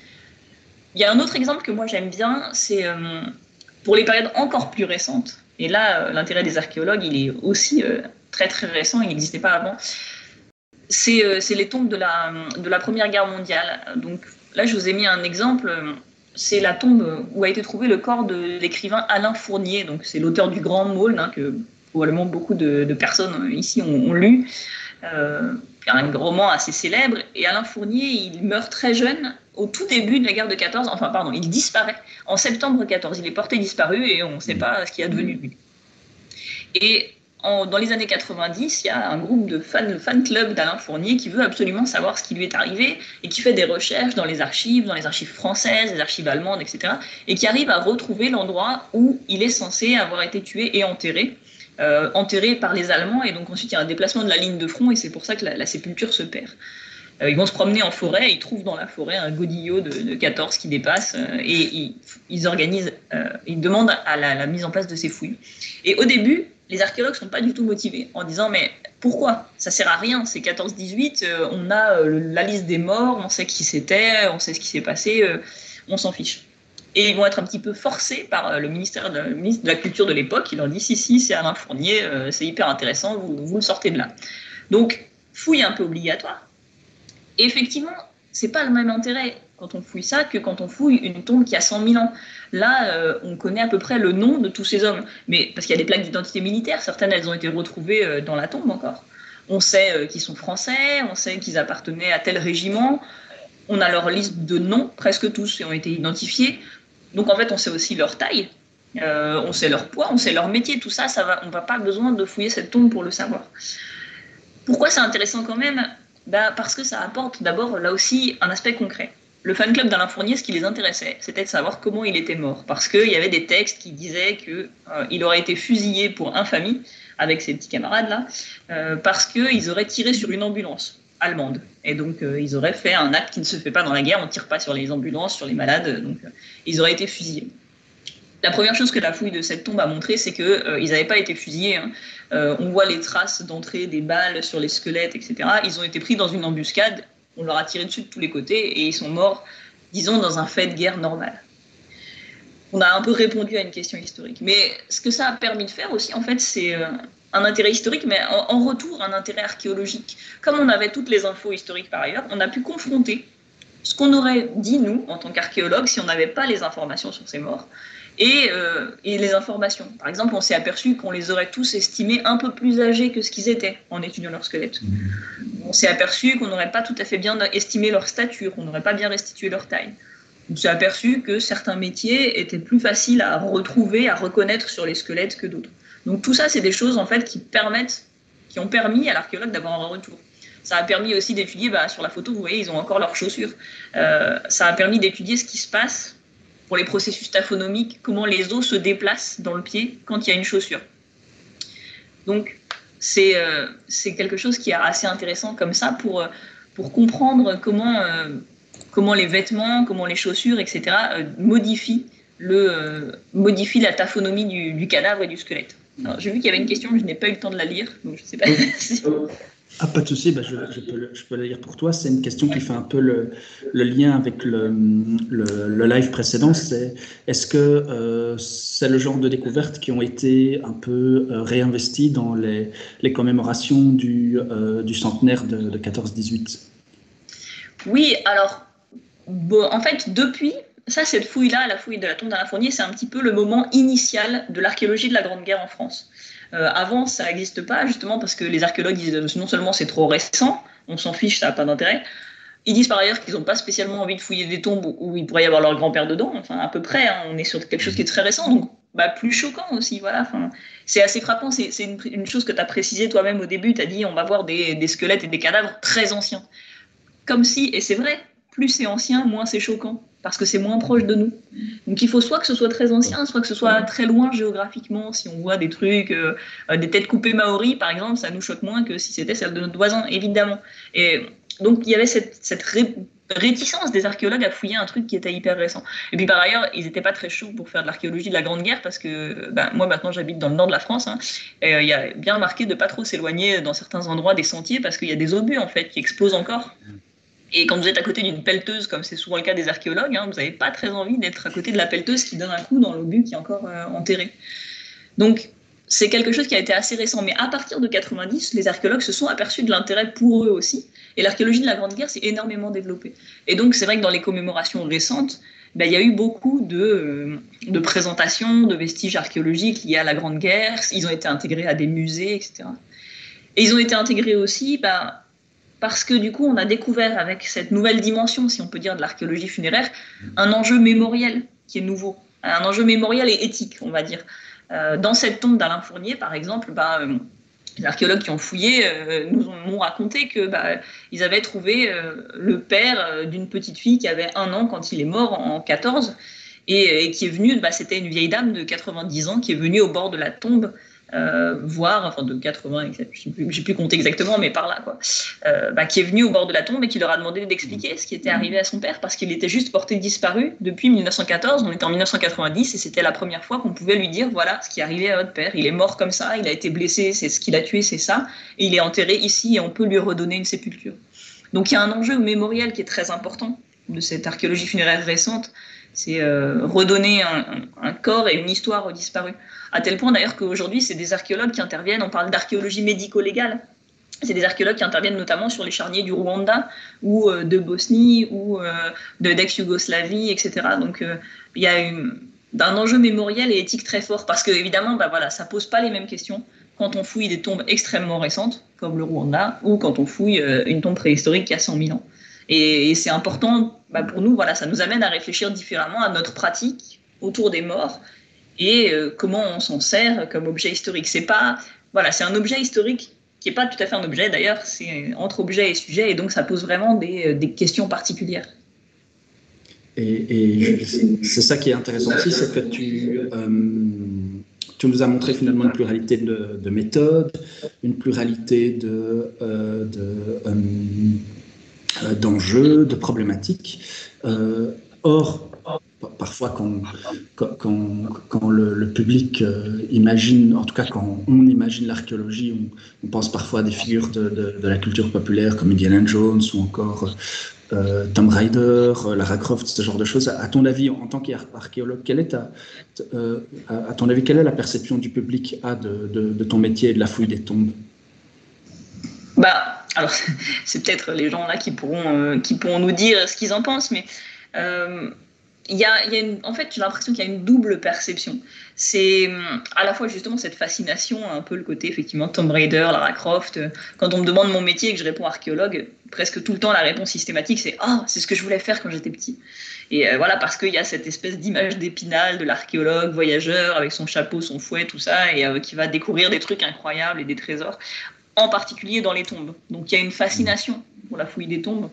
Il y a un autre exemple que moi j'aime bien, c'est euh, pour les périodes encore plus récentes. Et là, euh, l'intérêt des archéologues, il est aussi euh, très très récent, il n'existait pas avant. C'est, euh, c'est les tombes de la, de la Première Guerre mondiale. Donc là, je vous ai mis un exemple. C'est la tombe où a été trouvé le corps de l'écrivain Alain Fournier. Donc c'est l'auteur du Grand Maulne, hein, que probablement beaucoup de, de personnes ici ont, ont lu. Euh, un roman assez célèbre. Et Alain Fournier, il meurt très jeune, au tout début de la guerre de quatorze, enfin pardon, il disparaît en septembre quatorze. Il est porté disparu et on ne sait pas ce qui est advenu de lui. Et en, dans les années quatre-vingt-dix, il y a un groupe de fans, le fan club d'Alain Fournier qui veut absolument savoir ce qui lui est arrivé et qui fait des recherches dans les archives, dans les archives françaises, les archives allemandes, et cetera. Et qui arrive à retrouver l'endroit où il est censé avoir été tué et enterré. Euh, enterré par les Allemands, et donc ensuite il y a un déplacement de la ligne de front, et c'est pour ça que la, la sépulture se perd. Euh, ils vont se promener en forêt, ils trouvent dans la forêt un godillot de, de quatorze qui dépasse euh, et ils, ils organisent, euh, ils demandent à la, la mise en place de ces fouilles. Et au début, les archéologues ne sont pas du tout motivés en disant mais pourquoi? Ça sert à rien, c'est quatorze dix-huit, euh, on a euh, la liste des morts, on sait qui c'était, on sait ce qui s'est passé, euh, on s'en fiche. Et ils vont être un petit peu forcés par euh, le, ministère de, le ministre de la Culture de l'époque, qui leur dit si, si, c'est Alain Fournier, euh, c'est hyper intéressant, vous, vous le sortez de là. Donc, fouille un peu obligatoire. Et effectivement, c'est pas le même intérêt quand on fouille ça que quand on fouille une tombe qui a cent mille ans. Là, euh, on connaît à peu près le nom de tous ces hommes, mais parce qu'il y a des plaques d'identité militaire, certaines elles ont été retrouvées euh, dans la tombe encore. On sait euh, qu'ils sont français, on sait qu'ils appartenaient à tel régiment, on a leur liste de noms, presque tous ont été identifiés. Donc en fait, on sait aussi leur taille, euh, on sait leur poids, on sait leur métier, tout ça, ça va, on n'a pas besoin de fouiller cette tombe pour le savoir. Pourquoi c'est intéressant quand même? Bah, parce que ça apporte d'abord, là aussi, un aspect concret. Le fan club d'Alain Fournier, ce qui les intéressait, c'était de savoir comment il était mort. Parce qu'il y avait des textes qui disaient qu'il euh, aurait été fusillé pour infamie, avec ses petits camarades-là, euh, parce qu'ils auraient tiré sur une ambulance allemande. Et donc, euh, ils auraient fait un acte qui ne se fait pas dans la guerre, on ne tire pas sur les ambulances, sur les malades, donc euh, ils auraient été fusillés. La première chose que la fouille de cette tombe a montré, c'est qu'ils euh, n'avaient pas été fusillés. Hein. Euh, on voit les traces d'entrée des balles sur les squelettes, et cetera. Ils ont été pris dans une embuscade, on leur a tiré dessus de tous les côtés et ils sont morts, disons, dans un fait de guerre normal. On a un peu répondu à une question historique. Mais ce que ça a permis de faire aussi, en fait, c'est euh, un intérêt historique, mais en, en retour, un intérêt archéologique. Comme on avait toutes les infos historiques par ailleurs, on a pu confronter ce qu'on aurait dit, nous, en tant qu'archéologues, si on n'avait pas les informations sur ces morts, et, euh, et les informations. Par exemple, on s'est aperçu qu'on les aurait tous estimés un peu plus âgés que ce qu'ils étaient en étudiant leur squelette. On s'est aperçu qu'on n'aurait pas tout à fait bien estimé leur stature, qu'on n'aurait pas bien restitué leur taille. On s'est aperçu que certains métiers étaient plus faciles à retrouver, à reconnaître sur les squelettes que d'autres. Donc tout ça, c'est des choses en fait qui permettent, qui ont permis à l'archéologue d'avoir un retour. Ça a permis aussi d'étudier, bah, sur la photo, vous voyez, ils ont encore leurs chaussures. Euh, ça a permis d'étudier ce qui se passe pour les processus taphonomiques, comment les os se déplacent dans le pied quand il y a une chaussure. Donc, c'est euh, c'est quelque chose qui est assez intéressant comme ça pour, euh, pour comprendre comment, euh, comment les vêtements, comment les chaussures, et cetera euh, modifient, le, euh, modifient la taphonomie du, du cadavre et du squelette. J'ai vu qu'il y avait une question, mais je n'ai pas eu le temps de la lire, donc je ne sais pas si... Ah, pas de souci, bah, je, je, peux le, je peux le lire pour toi. C'est une question qui fait un peu le, le lien avec le, le, le live précédent. C'est est-ce que euh, c'est le genre de découvertes qui ont été un peu euh, réinvesties dans les, les commémorations du, euh, du centenaire de, de quatorze dix-huit? Oui, alors, bon, en fait, depuis, ça, cette fouille-là, la fouille de la tombe d'Alain Fournier, c'est un petit peu le moment initial de l'archéologie de la Grande Guerre en France. Euh, avant, ça n'existe pas, justement, parce que les archéologues disent non seulement c'est trop récent, on s'en fiche, ça n'a pas d'intérêt. Ils disent par ailleurs qu'ils n'ont pas spécialement envie de fouiller des tombes où il pourrait y avoir leur grand-père dedans, enfin à peu près, hein, on est sur quelque chose qui est très récent, donc bah, plus choquant aussi, voilà. Enfin, c'est assez frappant, c'est une, une chose que tu as précisé toi-même au début, tu as dit on va voir des, des squelettes et des cadavres très anciens. Comme si, et c'est vrai, plus c'est ancien, moins c'est choquant, parce que c'est moins proche de nous. Donc il faut soit que ce soit très ancien, soit que ce soit très loin géographiquement. Si on voit des trucs, euh, des têtes coupées maoris, par exemple, ça nous choque moins que si c'était celle de notre voisin, évidemment. Et donc il y avait cette, cette ré réticence des archéologues à fouiller un truc qui était hyper récent. Et puis par ailleurs, ils n'étaient pas très chauds pour faire de l'archéologie de la Grande Guerre, parce que ben, moi maintenant j'habite dans le nord de la France, hein, et il euh, y a bien marqué de ne pas trop s'éloigner dans certains endroits des sentiers, parce qu'il y a des obus en fait qui explosent encore. Et quand vous êtes à côté d'une pelleteuse, comme c'est souvent le cas des archéologues, hein, vous n'avez pas très envie d'être à côté de la pelleteuse qui donne un coup dans l'obus qui est encore euh, enterré. Donc, c'est quelque chose qui a été assez récent. Mais à partir de quatre-vingt-dix, les archéologues se sont aperçus de l'intérêt pour eux aussi. Et l'archéologie de la Grande Guerre s'est énormément développée. Et donc, c'est vrai que dans les commémorations récentes, ben, il y a eu beaucoup de, euh, de présentations, de vestiges archéologiques liés à la Grande Guerre. Ils ont été intégrés à des musées, et cetera. Et ils ont été intégrés aussi... Ben, parce que du coup, on a découvert avec cette nouvelle dimension, si on peut dire, de l'archéologie funéraire, un enjeu mémoriel qui est nouveau, un enjeu mémoriel et éthique, on va dire. Euh, dans cette tombe d'Alain Fournier, par exemple, bah, euh, les archéologues qui ont fouillé euh, nous ont raconté que bah, ils avaient trouvé euh, le père euh, d'une petite fille qui avait un an quand il est mort en quatorze, et, et qui est venue, bah, c'était une vieille dame de quatre-vingt-dix ans qui est venue au bord de la tombe euh, voire, enfin de quatre-vingts, je ne sais plus, j'ai plus compté exactement, mais par là, quoi, euh, bah, qui est venu au bord de la tombe et qui leur a demandé d'expliquer ce qui était arrivé à son père, parce qu'il était juste porté disparu depuis mille neuf cent quatorze, on était en mille neuf cent quatre-vingt-dix, et c'était la première fois qu'on pouvait lui dire, voilà ce qui est arrivé à votre père, il est mort comme ça, il a été blessé, c'est ce qu'il a tué, c'est ça, et il est enterré ici, et on peut lui redonner une sépulture. Donc il y a un enjeu mémoriel qui est très important de cette archéologie funéraire récente, c'est euh, redonner un, un, un corps et une histoire aux disparus. À tel point d'ailleurs qu'aujourd'hui, c'est des archéologues qui interviennent, on parle d'archéologie médico-légale, c'est des archéologues qui interviennent notamment sur les charniers du Rwanda ou euh, de Bosnie ou euh, de l'ex-Yougoslavie, et cetera. Donc euh, il y a une, un enjeu mémoriel et éthique très fort, parce que évidemment, bah, voilà, ça ne pose pas les mêmes questions quand on fouille des tombes extrêmement récentes, comme le Rwanda, ou quand on fouille euh, une tombe préhistorique qui a cent mille ans. Et, et c'est important bah, pour nous, voilà, ça nous amène à réfléchir différemment à notre pratique autour des morts et euh, comment on s'en sert comme objet historique. C'est pas, voilà, c'est un objet historique qui n'est pas tout à fait un objet d'ailleurs, c'est entre objet et sujet, et donc ça pose vraiment des, des questions particulières. Et, et c'est ça qui est intéressant aussi, c'est que tu, euh, tu nous as montré finalement une pluralité de, de méthodes, une pluralité de, euh, de, euh, d'enjeux, de problématiques. Euh, or, parfois quand, quand, quand le, le public euh, imagine, en tout cas quand on imagine l'archéologie, on, on pense parfois à des figures de, de, de la culture populaire comme Indiana Jones ou encore euh, Tomb Raider, Lara Croft, ce genre de choses. À ton avis, en tant qu'archéologue, quelle est ta, euh, à ton avis, quelle est la perception du public a de, de, de ton métier et de la fouille des tombes? Bah, alors, c'est peut-être les gens là qui pourront, euh, qui pourront nous dire ce qu'ils en pensent, mais euh, il y a, il y a une, en fait, j'ai l'impression qu'il y a une double perception. C'est à la fois justement cette fascination, un peu le côté effectivement Tomb Raider, Lara Croft. Quand on me demande mon métier et que je réponds archéologue, presque tout le temps la réponse systématique c'est « Ah, oh, c'est ce que je voulais faire quand j'étais petit ». Et euh, voilà, parce qu'il y a cette espèce d'image d'Épinal de l'archéologue voyageur avec son chapeau, son fouet, tout ça, et euh, qui va découvrir des trucs incroyables et des trésors, en particulier dans les tombes. Donc il y a une fascination pour la fouille des tombes,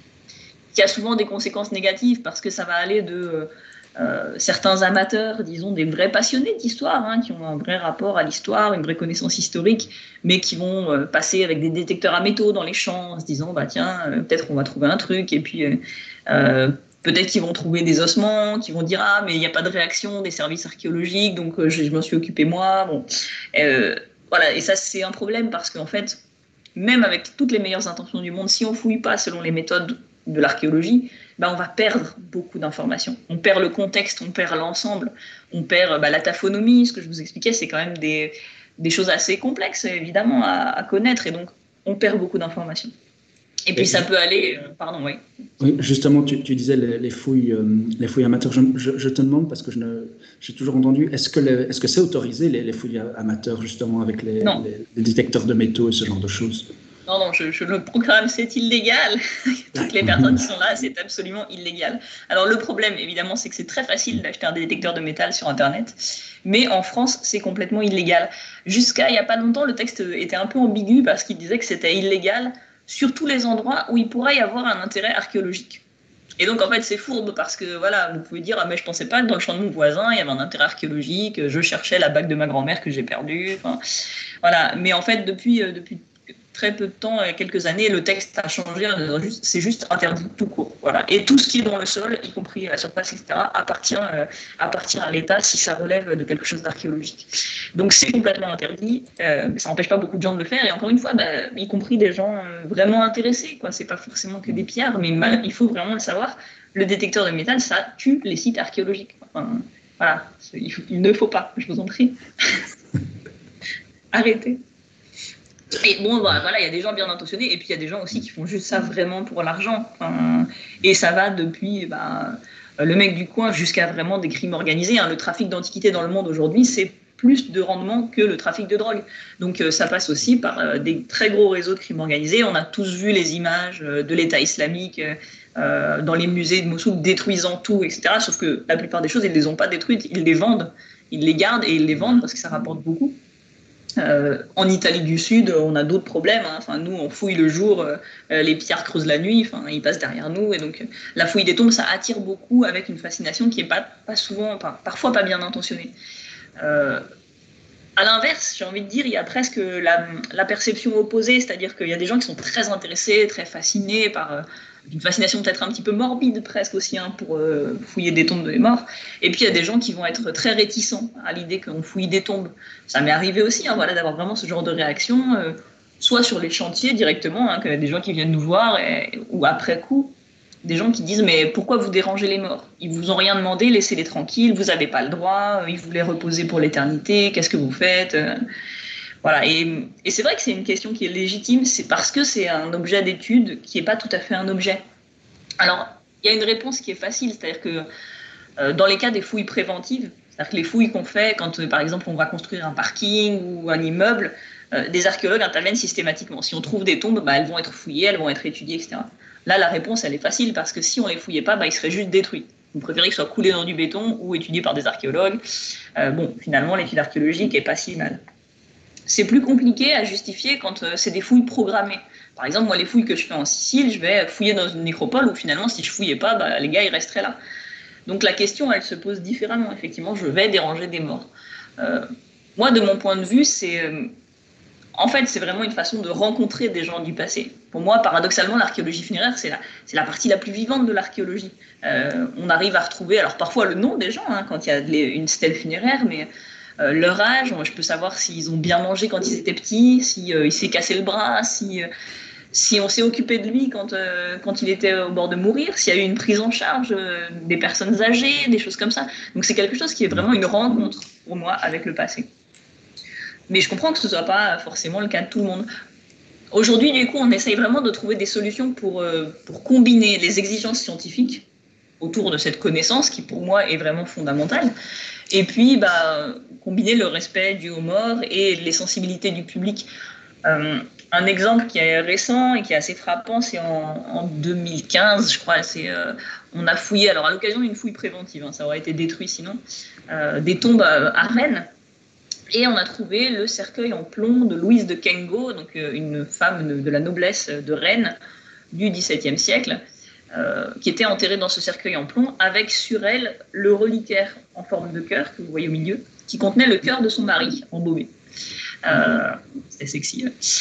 qui a souvent des conséquences négatives, parce que ça va aller de euh, certains amateurs, disons des vrais passionnés d'histoire, hein, qui ont un vrai rapport à l'histoire, une vraie connaissance historique, mais qui vont euh, passer avec des détecteurs à métaux dans les champs, en se disant bah tiens, euh, peut-être on va trouver un truc, et puis euh, euh, peut-être qu'ils vont trouver des ossements, qui vont dire ah mais il n'y a pas de réaction des services archéologiques, donc euh, je, je m'en suis occupé moi. Bon, euh, voilà, et ça c'est un problème, parce qu'en fait, même avec toutes les meilleures intentions du monde, si on fouille pas selon les méthodes de l'archéologie, bah, on va perdre beaucoup d'informations. On perd le contexte, on perd l'ensemble, on perd bah, la taphonomie, ce que je vous expliquais, c'est quand même des, des choses assez complexes, évidemment, à, à connaître, et donc on perd beaucoup d'informations. Et puis et ça peut aller... Euh, pardon, oui. Oui, justement, tu, tu disais les, les, fouilles, euh, les fouilles amateurs. Je, je, je te demande, parce que je ne, j'ai toujours entendu, est-ce que, les, est-ce que c'est autorisé, les, les fouilles amateurs, justement, avec les, les, les détecteurs de métaux et ce genre de choses? Non, non, je, je le proclame, c'est illégal. Toutes les personnes qui sont là, c'est absolument illégal. Alors le problème, évidemment, c'est que c'est très facile d'acheter un détecteur de métal sur Internet, mais en France, c'est complètement illégal. Jusqu'à il n'y a pas longtemps, le texte était un peu ambigu, parce qu'il disait que c'était illégal sur tous les endroits où il pourrait y avoir un intérêt archéologique. Et donc, en fait, c'est fourbe, parce que, voilà, vous pouvez dire « Ah, mais je pensais pas que dans le champ de mon voisin, il y avait un intérêt archéologique, je cherchais la bague de ma grand-mère que j'ai perdue. » Enfin, voilà. Mais en fait, depuis... depuis très peu de temps, il y a quelques années, le texte a changé, c'est juste interdit tout court. Voilà. Et tout ce qui est dans le sol, y compris la surface, et cetera, appartient, euh, appartient à l'État si ça relève de quelque chose d'archéologique. Donc c'est complètement interdit, euh, ça n'empêche pas beaucoup de gens de le faire, et encore une fois, bah, y compris des gens euh, vraiment intéressés, quoi. C'est pas forcément que des pierres, mais mal, il faut vraiment le savoir, le détecteur de métal, ça tue les sites archéologiques. Enfin, voilà, il, faut, il ne faut pas, je vous en prie. Arrêtez. Et bon, voilà, il y a des gens bien intentionnés, et puis il y a des gens aussi qui font juste ça vraiment pour l'argent. Enfin, et ça va depuis bah, le mec du coin jusqu'à vraiment des crimes organisés. Hein. Le trafic d'antiquités dans le monde aujourd'hui, c'est plus de rendement que le trafic de drogue. Donc euh, ça passe aussi par euh, des très gros réseaux de crimes organisés. On a tous vu les images euh, de l'État islamique euh, dans les musées de Mossoul détruisant tout, et cetera. Sauf que la plupart des choses, ils ne les ont pas détruites, ils les vendent. Ils les gardent et ils les vendent parce que ça rapporte beaucoup. Euh, en Italie du Sud, on a d'autres problèmes. Hein. Enfin, nous, on fouille le jour, euh, les pillards creusent la nuit. Enfin, ils passent derrière nous, et donc euh, la fouille des tombes, ça attire beaucoup, avec une fascination qui est pas, pas souvent, pas, parfois pas bien intentionnée. Euh, À l'inverse, j'ai envie de dire, il y a presque la, la perception opposée, c'est-à-dire qu'il y a des gens qui sont très intéressés, très fascinés par euh, une fascination peut-être un petit peu morbide presque aussi hein, pour euh, fouiller des tombes de morts. Et puis il y a des gens qui vont être très réticents à l'idée qu'on fouille des tombes. Ça m'est arrivé aussi, hein, voilà, d'avoir vraiment ce genre de réaction, euh, soit sur les chantiers directement, hein, que des gens qui viennent nous voir, et, ou après coup, des gens qui disent mais pourquoi vous dérangez les morts? Ils vous ont rien demandé, laissez-les tranquilles, vous n'avez pas le droit, ils voulaient reposer pour l'éternité, qu'est-ce que vous faites? Voilà, et, et c'est vrai que c'est une question qui est légitime, c'est parce que c'est un objet d'étude qui n'est pas tout à fait un objet. Alors, il y a une réponse qui est facile, c'est-à-dire que euh, dans les cas des fouilles préventives, c'est-à-dire que les fouilles qu'on fait quand, euh, par exemple, on va construire un parking ou un immeuble, euh, des archéologues interviennent systématiquement. Si on trouve des tombes, bah, elles vont être fouillées, elles vont être étudiées, et cetera. Là, la réponse, elle est facile, parce que si on ne les fouillait pas, bah, ils seraient juste détruits. Vous préférez qu'ils soient coulés dans du béton ou étudiés par des archéologues. Euh, bon, finalement, l'étude archéologique n'est pas si mal. C'est plus compliqué à justifier quand euh, c'est des fouilles programmées. Par exemple, moi, les fouilles que je fais en Sicile, je vais fouiller dans une nécropole où finalement, si je fouillais pas, bah, les gars, ils resteraient là. Donc la question, elle se pose différemment. Effectivement, je vais déranger des morts. Euh, moi, de mon point de vue, c'est... Euh, en fait, c'est vraiment une façon de rencontrer des gens du passé. Pour moi, paradoxalement, l'archéologie funéraire, c'est la, c'est la partie la plus vivante de l'archéologie. Euh, on arrive à retrouver, alors parfois le nom des gens, hein, quand il y a une stèle funéraire, mais euh, leur âge, je peux savoir s'ils ont bien mangé quand ils étaient petits, s'il euh, s'est cassé le bras, si, euh, si on s'est occupé de lui quand, euh, quand il était au bord de mourir, s'il y a eu une prise en charge euh, des personnes âgées, des choses comme ça. Donc c'est quelque chose qui est vraiment une rencontre pour moi avec le passé. Mais je comprends que ce ne soit pas forcément le cas de tout le monde. Aujourd'hui, du coup, on essaye vraiment de trouver des solutions pour, euh, pour combiner les exigences scientifiques autour de cette connaissance qui, pour moi, est vraiment fondamentale, et puis bah, combiner le respect dû aux morts et les sensibilités du public. Euh, un exemple qui est récent et qui est assez frappant, c'est en, en deux mille quinze, je crois. C'est, euh, on a fouillé, alors à l'occasion d'une fouille préventive, hein, ça aurait été détruit sinon, euh, des tombes à, à Rennes. Et on a trouvé le cercueil en plomb de Louise de Kengo, donc euh, une femme de, de la noblesse de Rennes du XVIIe siècle, euh, qui était enterrée dans ce cercueil en plomb, avec sur elle le reliquaire en forme de cœur, que vous voyez au milieu, qui contenait le cœur de son mari, embaumé. Euh, C'était sexy.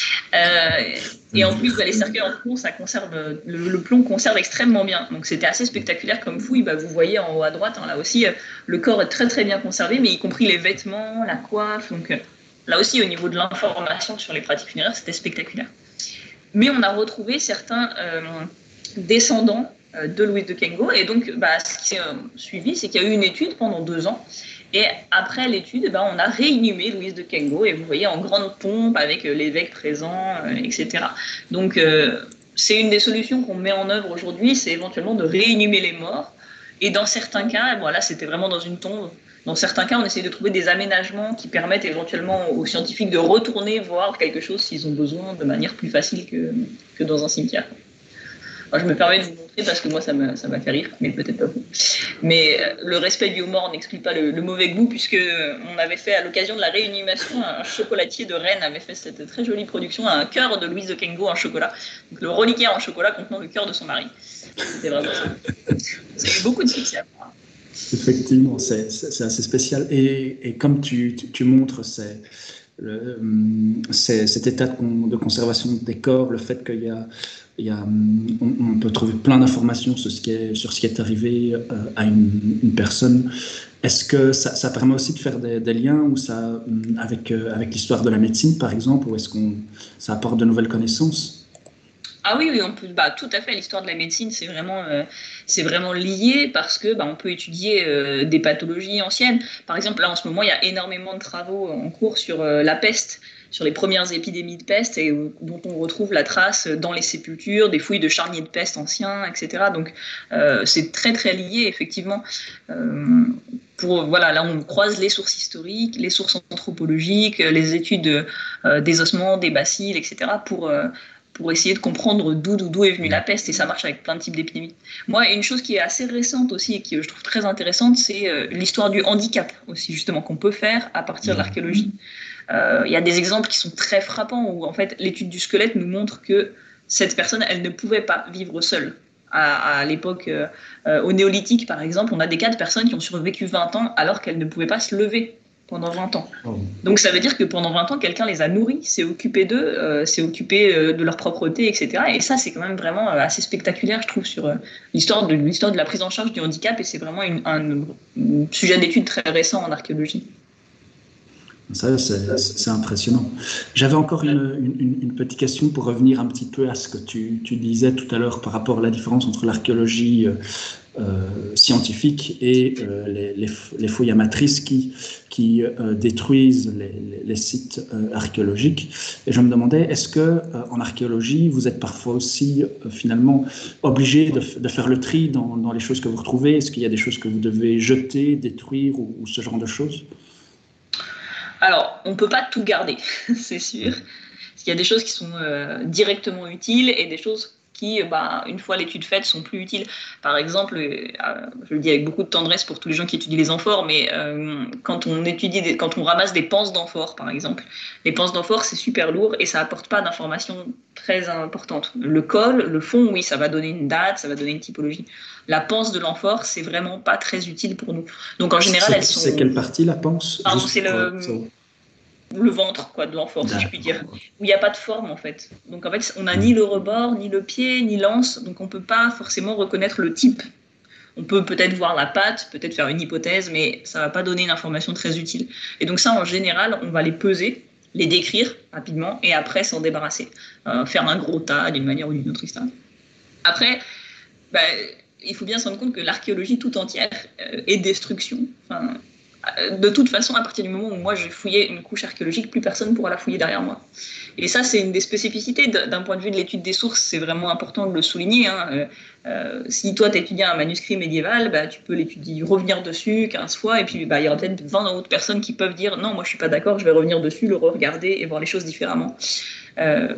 Euh, et en plus, bah, les cercueils en plomb, ça conserve, le, le plomb conserve extrêmement bien. Donc c'était assez spectaculaire comme fouille. Bah, vous voyez en haut à droite, hein, là aussi, le corps est très très bien conservé, mais y compris les vêtements, la coiffe. Donc là aussi, au niveau de l'information sur les pratiques funéraires, c'était spectaculaire. Mais on a retrouvé certains euh, descendants euh, de Louise de Kengo. Et donc, bah, ce qui s'est euh, suivi, c'est qu'il y a eu une étude pendant deux ans. Et après l'étude, ben, on a réinhumé Louise de Kengo, et vous voyez en grande pompe avec euh, l'évêque présent, euh, et cetera. Donc euh, c'est une des solutions qu'on met en œuvre aujourd'hui, c'est éventuellement de réinhumer les morts. Et dans certains cas, bon, là c'était vraiment dans une tombe, dans certains cas on essaie de trouver des aménagements qui permettent éventuellement aux scientifiques de retourner voir quelque chose s'ils ont besoin de manière plus facile que, que dans un cimetière. Enfin, je me permets de vous montrer parce que moi ça m'a, ça m'a fait rire, mais peut-être pas vous. Mais le respect dû aux morts n'exclut pas le, le mauvais goût, puisque on avait fait à l'occasion de la réinhumation, un chocolatier de Rennes avait fait cette très jolie production, un cœur de Louise de Kengo en chocolat, donc le reliquaire en chocolat contenant le cœur de son mari. C'était vraiment ça. C'est beaucoup de succès. Effectivement, c'est, c'est, c'est assez spécial. Et, et comme tu, tu, tu montres, c'est, le, c'est cet état de, de conservation des corps, le fait qu'il y a Il y a, on, on peut trouver plein d'informations sur ce qui est, sur ce qui est arrivé euh, à une, une personne. Est-ce que ça, ça permet aussi de faire des, des liens ou ça, avec, euh, avec l'histoire de la médecine, par exemple, ou est-ce que ça apporte de nouvelles connaissances? Ah oui, oui, on peut, bah, tout à fait. L'histoire de la médecine, c'est vraiment, euh, c'est vraiment lié parce que bah, on peut étudier euh, des pathologies anciennes. Par exemple, là, en ce moment, il y a énormément de travaux en cours sur euh, la peste, sur les premières épidémies de peste, et euh, dont on retrouve la trace dans les sépultures, des fouilles de charniers de peste anciens, et cetera. Donc, euh, c'est très, très lié, effectivement. Euh, pour, voilà, là, on croise les sources historiques, les sources anthropologiques, les études euh, des ossements, des bacilles, et cetera, pour... Euh, pour essayer de comprendre d'où, d'où est venue la peste, et ça marche avec plein de types d'épidémies. Moi, une chose qui est assez récente aussi, et que je trouve très intéressante, c'est euh, l'histoire du handicap, aussi, justement, qu'on peut faire à partir de l'archéologie. Euh, il y a des exemples qui sont très frappants, où, en fait, l'étude du squelette nous montre que cette personne, elle ne pouvait pas vivre seule. À, à l'époque, euh, au néolithique, par exemple, on a des cas de personnes qui ont survécu vingt ans alors qu'elles ne pouvaient pas se lever. pendant vingt ans. Oh. Donc ça veut dire que pendant vingt ans, quelqu'un les a nourris, s'est occupé d'eux, euh, s'est occupé euh, de leur propreté, et cetera. Et ça, c'est quand même vraiment euh, assez spectaculaire, je trouve, sur euh, l'histoire de, l'histoire de la prise en charge du handicap. Et c'est vraiment une, un, un sujet d'étude très récent en archéologie. Ça, c'est, c'est impressionnant. J'avais encore une, une, une petite question pour revenir un petit peu à ce que tu, tu disais tout à l'heure par rapport à la différence entre l'archéologie euh, scientifique et euh, les, les, les fouilles amatrices qui, qui euh, détruisent les, les, les sites euh, archéologiques. Et je me demandais, est-ce que euh, en archéologie, vous êtes parfois aussi euh, finalement obligé de, de faire le tri dans, dans les choses que vous retrouvez? Est-ce qu'il y a des choses que vous devez jeter, détruire ou, ou ce genre de choses? Alors, on ne peut pas tout garder, c'est sûr. Il y a des choses qui sont euh, directement utiles et des choses qui, bah, une fois l'étude faite, sont plus utiles. Par exemple, euh, je le dis avec beaucoup de tendresse pour tous les gens qui étudient les amphores, mais euh, quand on étudie, des, quand on ramasse des panses d'amphores, par exemple, les panses d'amphores, c'est super lourd et ça apporte pas d'informations très importantes. Le col, le fond, oui, ça va donner une date, ça va donner une typologie. La panse de l'amphore, c'est vraiment pas très utile pour nous. Donc en général, c'est, elles sont. C'est quelle partie, la panse? Pardon, c'est le. le ventre quoi, de l'amphore, si je puis dire, où il n'y a pas de forme en fait. Donc en fait, on n'a ni le rebord, ni le pied, ni l'anse, donc on ne peut pas forcément reconnaître le type. On peut peut-être voir la patte, peut-être faire une hypothèse, mais ça ne va pas donner une information très utile. Et donc ça, en général, on va les peser, les décrire rapidement, et après s'en débarrasser. Euh, faire un gros tas d'une manière ou d'une autre, et cetera. Après, bah, il faut bien se rendre compte que l'archéologie tout entière euh, est destruction. Enfin, de toute façon, à partir du moment où moi j'ai fouillé une couche archéologique, plus personne ne pourra la fouiller derrière moi. Et ça, c'est une des spécificités d'un point de vue de l'étude des sources, c'est vraiment important de le souligner. Hein. Euh, euh, si toi, tu étudies un manuscrit médiéval, bah, tu peux l'étudier, revenir dessus quinze fois, et puis bah, il y aura peut-être vingt autres personnes qui peuvent dire « Non, moi je ne suis pas d'accord, je vais revenir dessus, le re-regarder et voir les choses différemment. Euh, »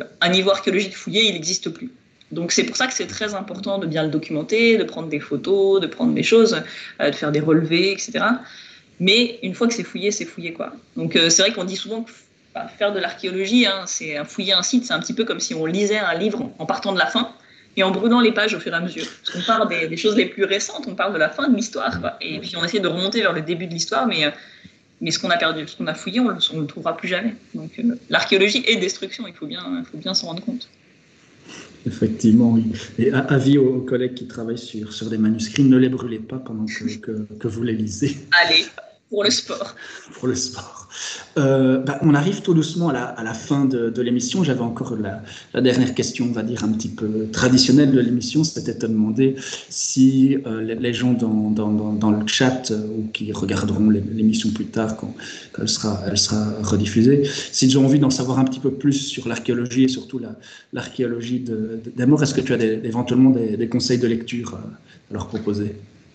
Un niveau archéologique fouillé, il n'existe plus. Donc c'est pour ça que c'est très important de bien le documenter, de prendre des photos, de prendre des choses, euh, de faire des relevés, et cetera. Mais une fois que c'est fouillé, c'est fouillé, quoi. Donc euh, c'est vrai qu'on dit souvent que bah, faire de l'archéologie, hein, c'est fouiller un site, c'est un petit peu comme si on lisait un livre en partant de la fin et en brûlant les pages au fur et à mesure. Parce qu'on parle des, des choses les plus récentes, on parle de la fin de l'histoire, quoi. Et puis on essaie de remonter vers le début de l'histoire, mais, euh, mais ce qu'on a perdu, ce qu'on a fouillé, on ne le trouvera plus jamais. Donc euh, l'archéologie est destruction, il faut bien, il faut bien s'en rendre compte. Effectivement, oui. Et avis aux collègues qui travaillent sur, sur des manuscrits, ne les brûlez pas pendant que, que, que vous les lisez. Allez, pour le sport. Pour le sport. Euh, bah, on arrive tout doucement à la, à la fin de, de l'émission. J'avais encore la, la dernière question, on va dire, un petit peu traditionnelle de l'émission. C'était de te demander si euh, les, les gens dans, dans, dans, dans le chat euh, ou qui regarderont l'émission plus tard quand, quand elle, sera, elle sera rediffusée, s'ils ont envie d'en savoir un petit peu plus sur l'archéologie et surtout l'archéologie la, de, de, des morts, est-ce que tu as des, éventuellement des, des conseils de lecture à, à leur proposer?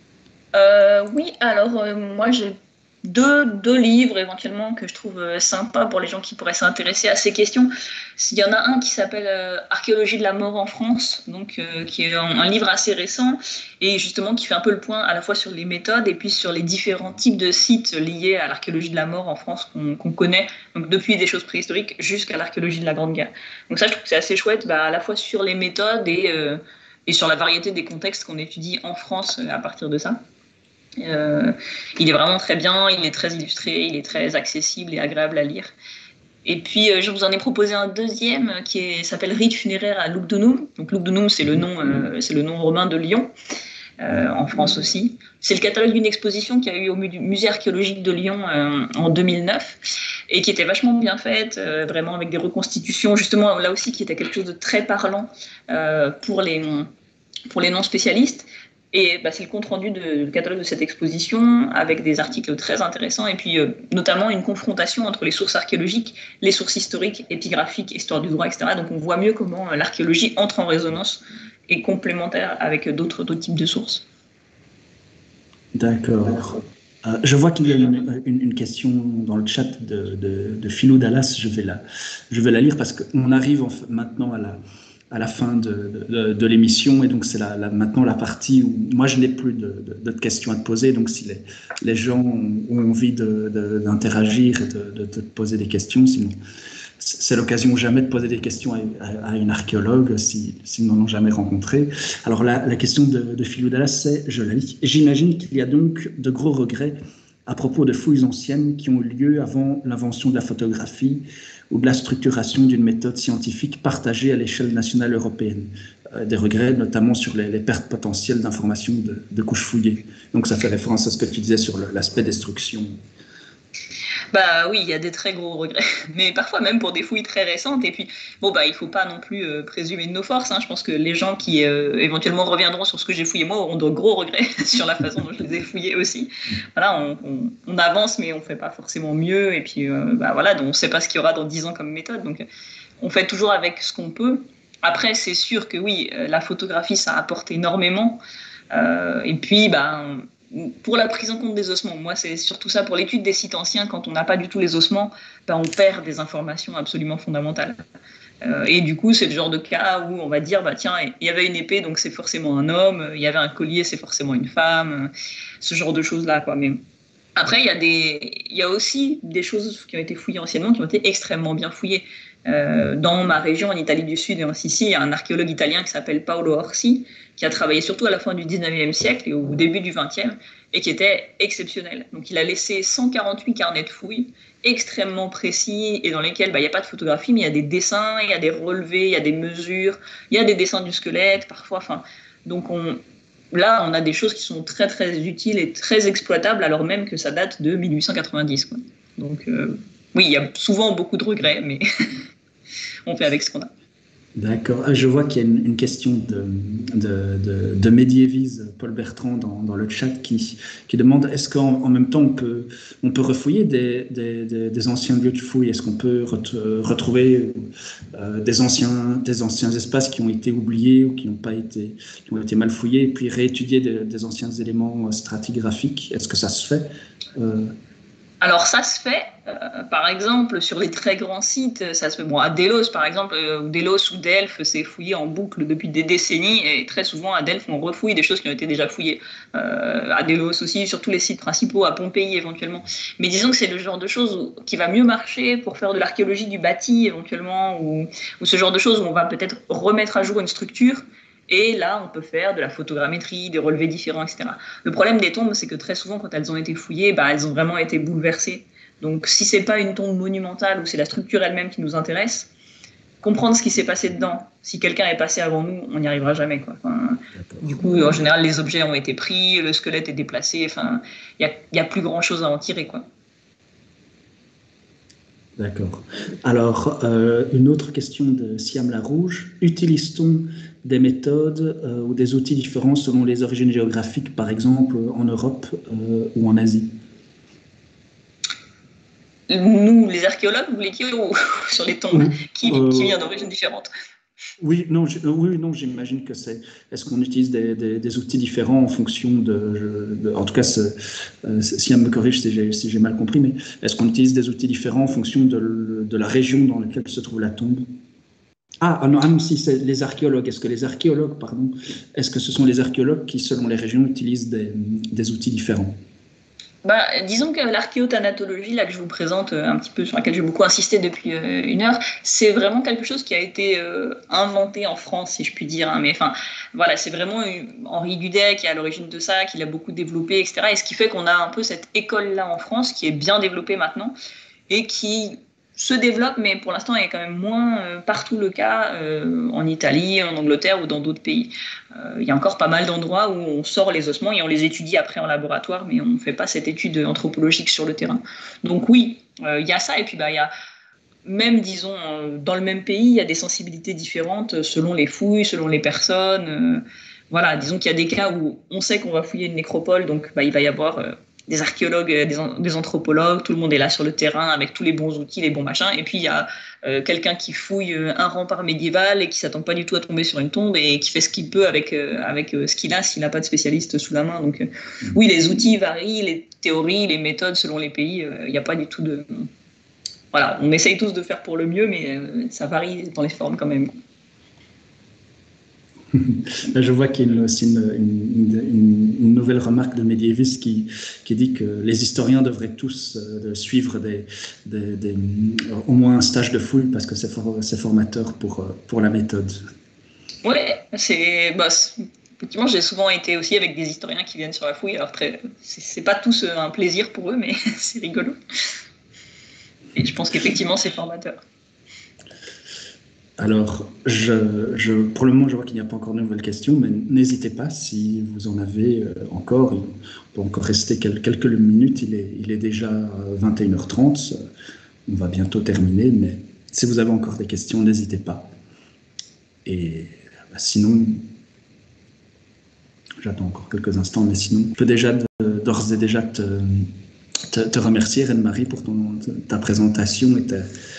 euh, Oui, alors euh, moi j'ai Deux, deux livres éventuellement que je trouve euh, sympas pour les gens qui pourraient s'intéresser à ces questions. Il y en a un qui s'appelle euh, Archéologie de la mort en France, donc, euh, qui est un, un livre assez récent et justement qui fait un peu le point à la fois sur les méthodes et puis sur les différents types de sites liés à l'archéologie de la mort en France qu'on qu'on connaît, donc depuis des choses préhistoriques jusqu'à l'archéologie de la Grande Guerre. Donc ça, je trouve que c'est assez chouette, bah, à la fois sur les méthodes et, euh, et sur la variété des contextes qu'on étudie en France à partir de ça. Euh, il est vraiment très bien, il est très illustré, il est très accessible et agréable à lire. Et puis, euh, je vous en ai proposé un deuxième qui s'appelle Rite funéraire à Lugdunum. Donc, Lugdunum, c'est le nom, euh, c'est le nom romain de Lyon, euh, en France aussi. C'est le catalogue d'une exposition qu'il y a eu au Musée archéologique de Lyon euh, en deux mille neuf et qui était vachement bien faite, euh, vraiment avec des reconstitutions, justement, là aussi, qui était quelque chose de très parlant euh, pour les, pour les non-spécialistes. Et bah, c'est le compte-rendu du catalogue de cette exposition avec des articles très intéressants et puis euh, notamment une confrontation entre les sources archéologiques, les sources historiques, épigraphiques, histoire du droit, et cetera. Donc on voit mieux comment euh, l'archéologie entre en résonance et complémentaire avec d'autres types de sources. D'accord. Euh, je vois qu'il y a une, une, une question dans le chat de, de, de Philo Dallas, je vais la, je vais la lire parce qu'on arrive en fait maintenant à la... à la fin de, de, de l'émission et donc c'est la, la, maintenant la partie où moi je n'ai plus de, de, de questions à te poser, donc si les, les gens ont, ont envie d'interagir et de, de, de te poser des questions, sinon c'est l'occasion ou jamais de poser des questions à, à, à une archéologue s'ils si, si n'en ont jamais rencontré. Alors la, la question de, de Philo Dallas, c'est, je la lis, j'imagine qu'il y a donc de gros regrets à propos de fouilles anciennes qui ont eu lieu avant l'invention de la photographie ou de la structuration d'une méthode scientifique partagée à l'échelle nationale européenne. Euh, des regrets notamment sur les, les pertes potentielles d'informations de, de couches fouillées. Donc ça fait référence à ce que tu disais sur le, l'aspect destruction. Bah oui, il y a des très gros regrets, mais parfois même pour des fouilles très récentes. Et puis, bon, bah, il ne faut pas non plus euh, présumer de nos forces. Hein. Je pense que les gens qui euh, éventuellement reviendront sur ce que j'ai fouillé moi auront de gros regrets sur la façon dont je les ai fouillés aussi. Voilà, on, on, on avance, mais on ne fait pas forcément mieux. Et puis, euh, bah, voilà, donc on ne sait pas ce qu'il y aura dans dix ans comme méthode. Donc, on fait toujours avec ce qu'on peut. Après, c'est sûr que oui, la photographie, ça apporte énormément. Euh, et puis, bah, pour la prise en compte des ossements, moi c'est surtout ça, pour l'étude des sites anciens, quand on n'a pas du tout les ossements, ben on perd des informations absolument fondamentales. Euh, et du coup, c'est le genre de cas où on va dire, bah, tiens, il y avait une épée, donc c'est forcément un homme, il y avait un collier, c'est forcément une femme, ce genre de choses-là, quoi. Mais après, il y a des, il y a aussi des choses qui ont été fouillées anciennement, qui ont été extrêmement bien fouillées. Euh, dans ma région, en Italie du Sud et en Sicile, il y a un archéologue italien qui s'appelle Paolo Orsi, qui a travaillé surtout à la fin du dix-neuvième siècle et au début du vingtième, et qui était exceptionnel. Donc il a laissé cent quarante-huit carnets de fouilles, extrêmement précis, et dans lesquels bah, il n'y a pas de photographie, mais il y a des dessins, il y a des relevés, il y a des mesures, il y a des dessins du squelette, parfois. Enfin, donc on, là, on a des choses qui sont très très utiles et très exploitables, alors même que ça date de mille huit cent quatre-vingt-dix. Quoi. Donc euh, oui, il y a souvent beaucoup de regrets, mais on fait avec ce qu'on a. D'accord. Je vois qu'il y a une, une question de, de, de, de médiévise, Paul Bertrand, dans, dans le chat, qui, qui demande est-ce qu'en en même temps on peut, on peut refouiller des, des, des, des anciens lieux de fouille? Est-ce qu'on peut ret, retrouver euh, des, anciens, des anciens espaces qui ont été oubliés ou qui n'ont pas été, qui ont été mal fouillés, et puis réétudier des, des anciens éléments stratigraphiques? Est-ce que ça se fait? euh, Alors ça se fait, euh, par exemple, sur les très grands sites, ça se fait. Bon, à Delos, par exemple, euh, Delos ou Delphes, c'est fouillé en boucle depuis des décennies, et très souvent à Delphes, on refouille des choses qui ont été déjà fouillées. Euh, à Delos aussi, sur tous les sites principaux, à Pompéi éventuellement. Mais disons que c'est le genre de choses qui va mieux marcher pour faire de l'archéologie du bâti éventuellement, ou, ou ce genre de choses où on va peut-être remettre à jour une structure. Et là, on peut faire de la photogrammétrie, des relevés différents, et cetera. Le problème des tombes, c'est que très souvent, quand elles ont été fouillées, bah, elles ont vraiment été bouleversées. Donc, si c'est pas une tombe monumentale ou c'est la structure elle-même qui nous intéresse, comprendre ce qui s'est passé dedans, si quelqu'un est passé avant nous, on n'y arrivera jamais, quoi. Enfin, du coup, en général, les objets ont été pris, le squelette est déplacé. Enfin, il n'y a, a plus grand-chose à en tirer, quoi. D'accord. Alors, euh, une autre question de Siam la Rouge. Utilise-t-on des méthodes euh, ou des outils différents selon les origines géographiques, par exemple en Europe euh, ou en Asie? Nous, les archéologues, vous voulez dire, ou sur les tombes, qui, euh, qui viennent d'origines différentes? Oui, non, oui, non, j'imagine que c'est. Est-ce qu'on utilise des, des, des outils différents en fonction de. de en tout cas, euh, si elle me corrige si j'ai si j'ai mal compris, mais est-ce qu'on utilise des outils différents en fonction de, de la région dans laquelle se trouve la tombe? Ah, ah non, ah non, si, c'est les archéologues. Est-ce que les archéologues, pardon, est-ce que ce sont les archéologues qui, selon les régions, utilisent des, des outils différents? Bah, disons que l'archéothanatologie, là, que je vous présente un petit peu, sur laquelle j'ai beaucoup insisté depuis euh, une heure, c'est vraiment quelque chose qui a été euh, inventé en France, si je puis dire. Hein. Mais enfin, voilà, c'est vraiment Henri Gudet qui est à l'origine de ça, qui l'a beaucoup développé, et cetera. Et ce qui fait qu'on a un peu cette école-là en France qui est bien développée maintenant et qui se développe, mais pour l'instant, il y a quand même moins euh, partout le cas, euh, en Italie, en Angleterre ou dans d'autres pays. Euh, il y a encore pas mal d'endroits où on sort les ossements et on les étudie après en laboratoire, mais on ne fait pas cette étude anthropologique sur le terrain. Donc oui, euh, il y a ça, et puis bah, il y a même, disons, euh, dans le même pays, il y a des sensibilités différentes selon les fouilles, selon les personnes. Euh, voilà, disons qu'il y a des cas où on sait qu'on va fouiller une nécropole, donc bah, il va y avoir... Euh, des archéologues, des, des anthropologues, tout le monde est là sur le terrain avec tous les bons outils, les bons machins, et puis il y a euh, quelqu'un qui fouille un rempart médiéval et qui s'attend pas du tout à tomber sur une tombe et qui fait ce qu'il peut avec, euh, avec euh, ce qu'il a s'il n'a pas de spécialiste sous la main. Donc euh, oui, les outils varient, les théories, les méthodes selon les pays, il euh, n'y a pas du tout de... Voilà, on essaye tous de faire pour le mieux, mais euh, ça varie dans les formes quand même. Je vois qu'il y a aussi une, une, une, une nouvelle remarque de médiéviste qui, qui dit que les historiens devraient tous euh, suivre des, des, des, au moins un stage de fouille parce que c'est for, formateur pour, pour la méthode. Oui, c'est... Bah, effectivement, j'ai souvent été aussi avec des historiens qui viennent sur la fouille. Alors, très, c'est, c'est pas tous un plaisir pour eux, mais c'est rigolo. Et je pense qu'effectivement, c'est formateur. Alors, je, je, pour le moment, je vois qu'il n'y a pas encore de nouvelles questions, mais n'hésitez pas si vous en avez euh, encore. On peut encore rester quelques, quelques minutes. Il est, il est déjà vingt et une heures trente. On va bientôt terminer, mais si vous avez encore des questions, n'hésitez pas. Et bah, sinon, j'attends encore quelques instants, mais sinon, je peux déjà d'ores et déjà te, te, te remercier, Reine-Marie, pour ton, ta présentation et ta,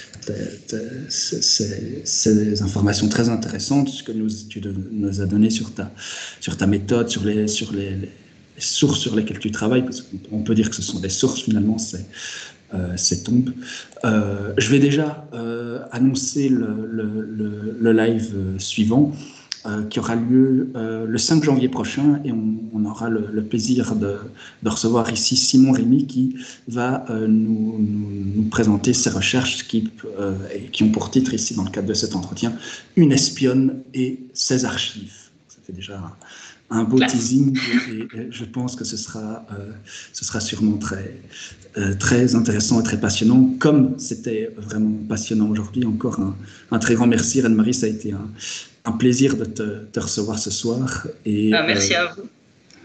Ces, ces informations très intéressantes, ce que nous, tu nous as donné sur ta, sur ta méthode, sur, les, sur les, les sources sur lesquelles tu travailles, parce qu'on peut dire que ce sont des sources finalement, ces, euh, ces tombes. Euh, je vais déjà euh, annoncer le, le, le, le live suivant, euh, qui aura lieu euh, le cinq janvier prochain, et on, on aura le, le plaisir de, de recevoir ici Simon Rémy, qui va euh, nous, nous, nous présenter ses recherches qui, euh, et qui ont pour titre ici, dans le cadre de cet entretien, Une espionne et ses archives. Ça fait déjà un, un beau Classe. teasing, et, et je pense que ce sera, euh, ce sera sûrement très, euh, très intéressant et très passionnant, comme c'était vraiment passionnant aujourd'hui. Encore un, un très grand merci, Reine-Marie, ça a été un un plaisir de te, te recevoir ce soir. Et, ah, merci euh, à vous.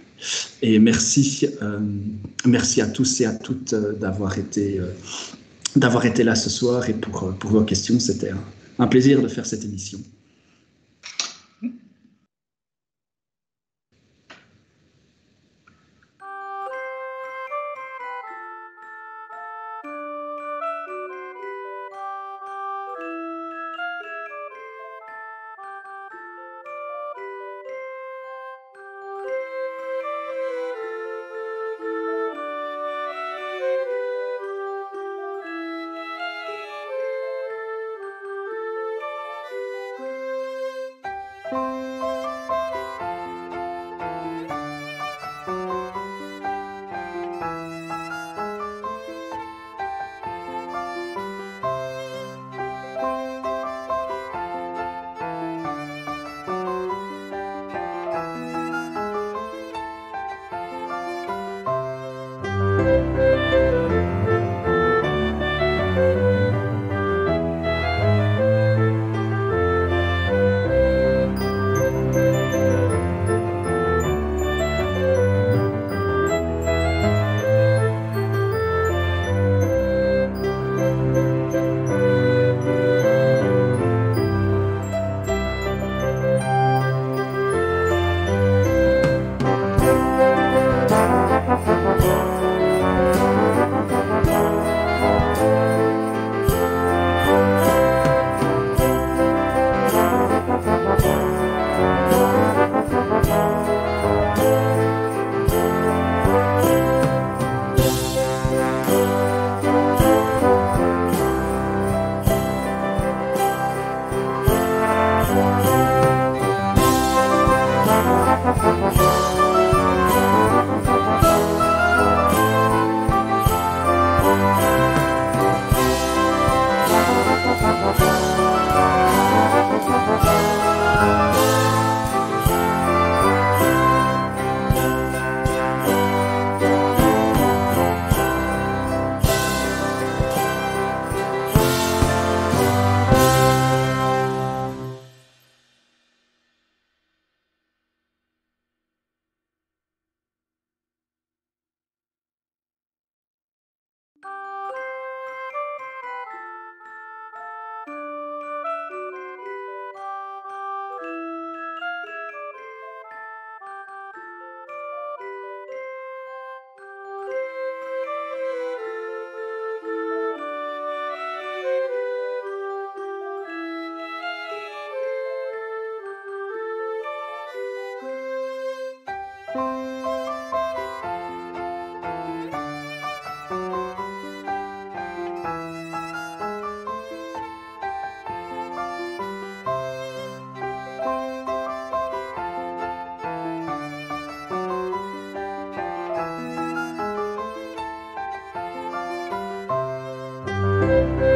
Et merci, euh, merci à tous et à toutes euh, d'avoir été, euh, d'avoir été là ce soir et pour, pour vos questions. C'était un, un plaisir de faire cette émission. Thank you.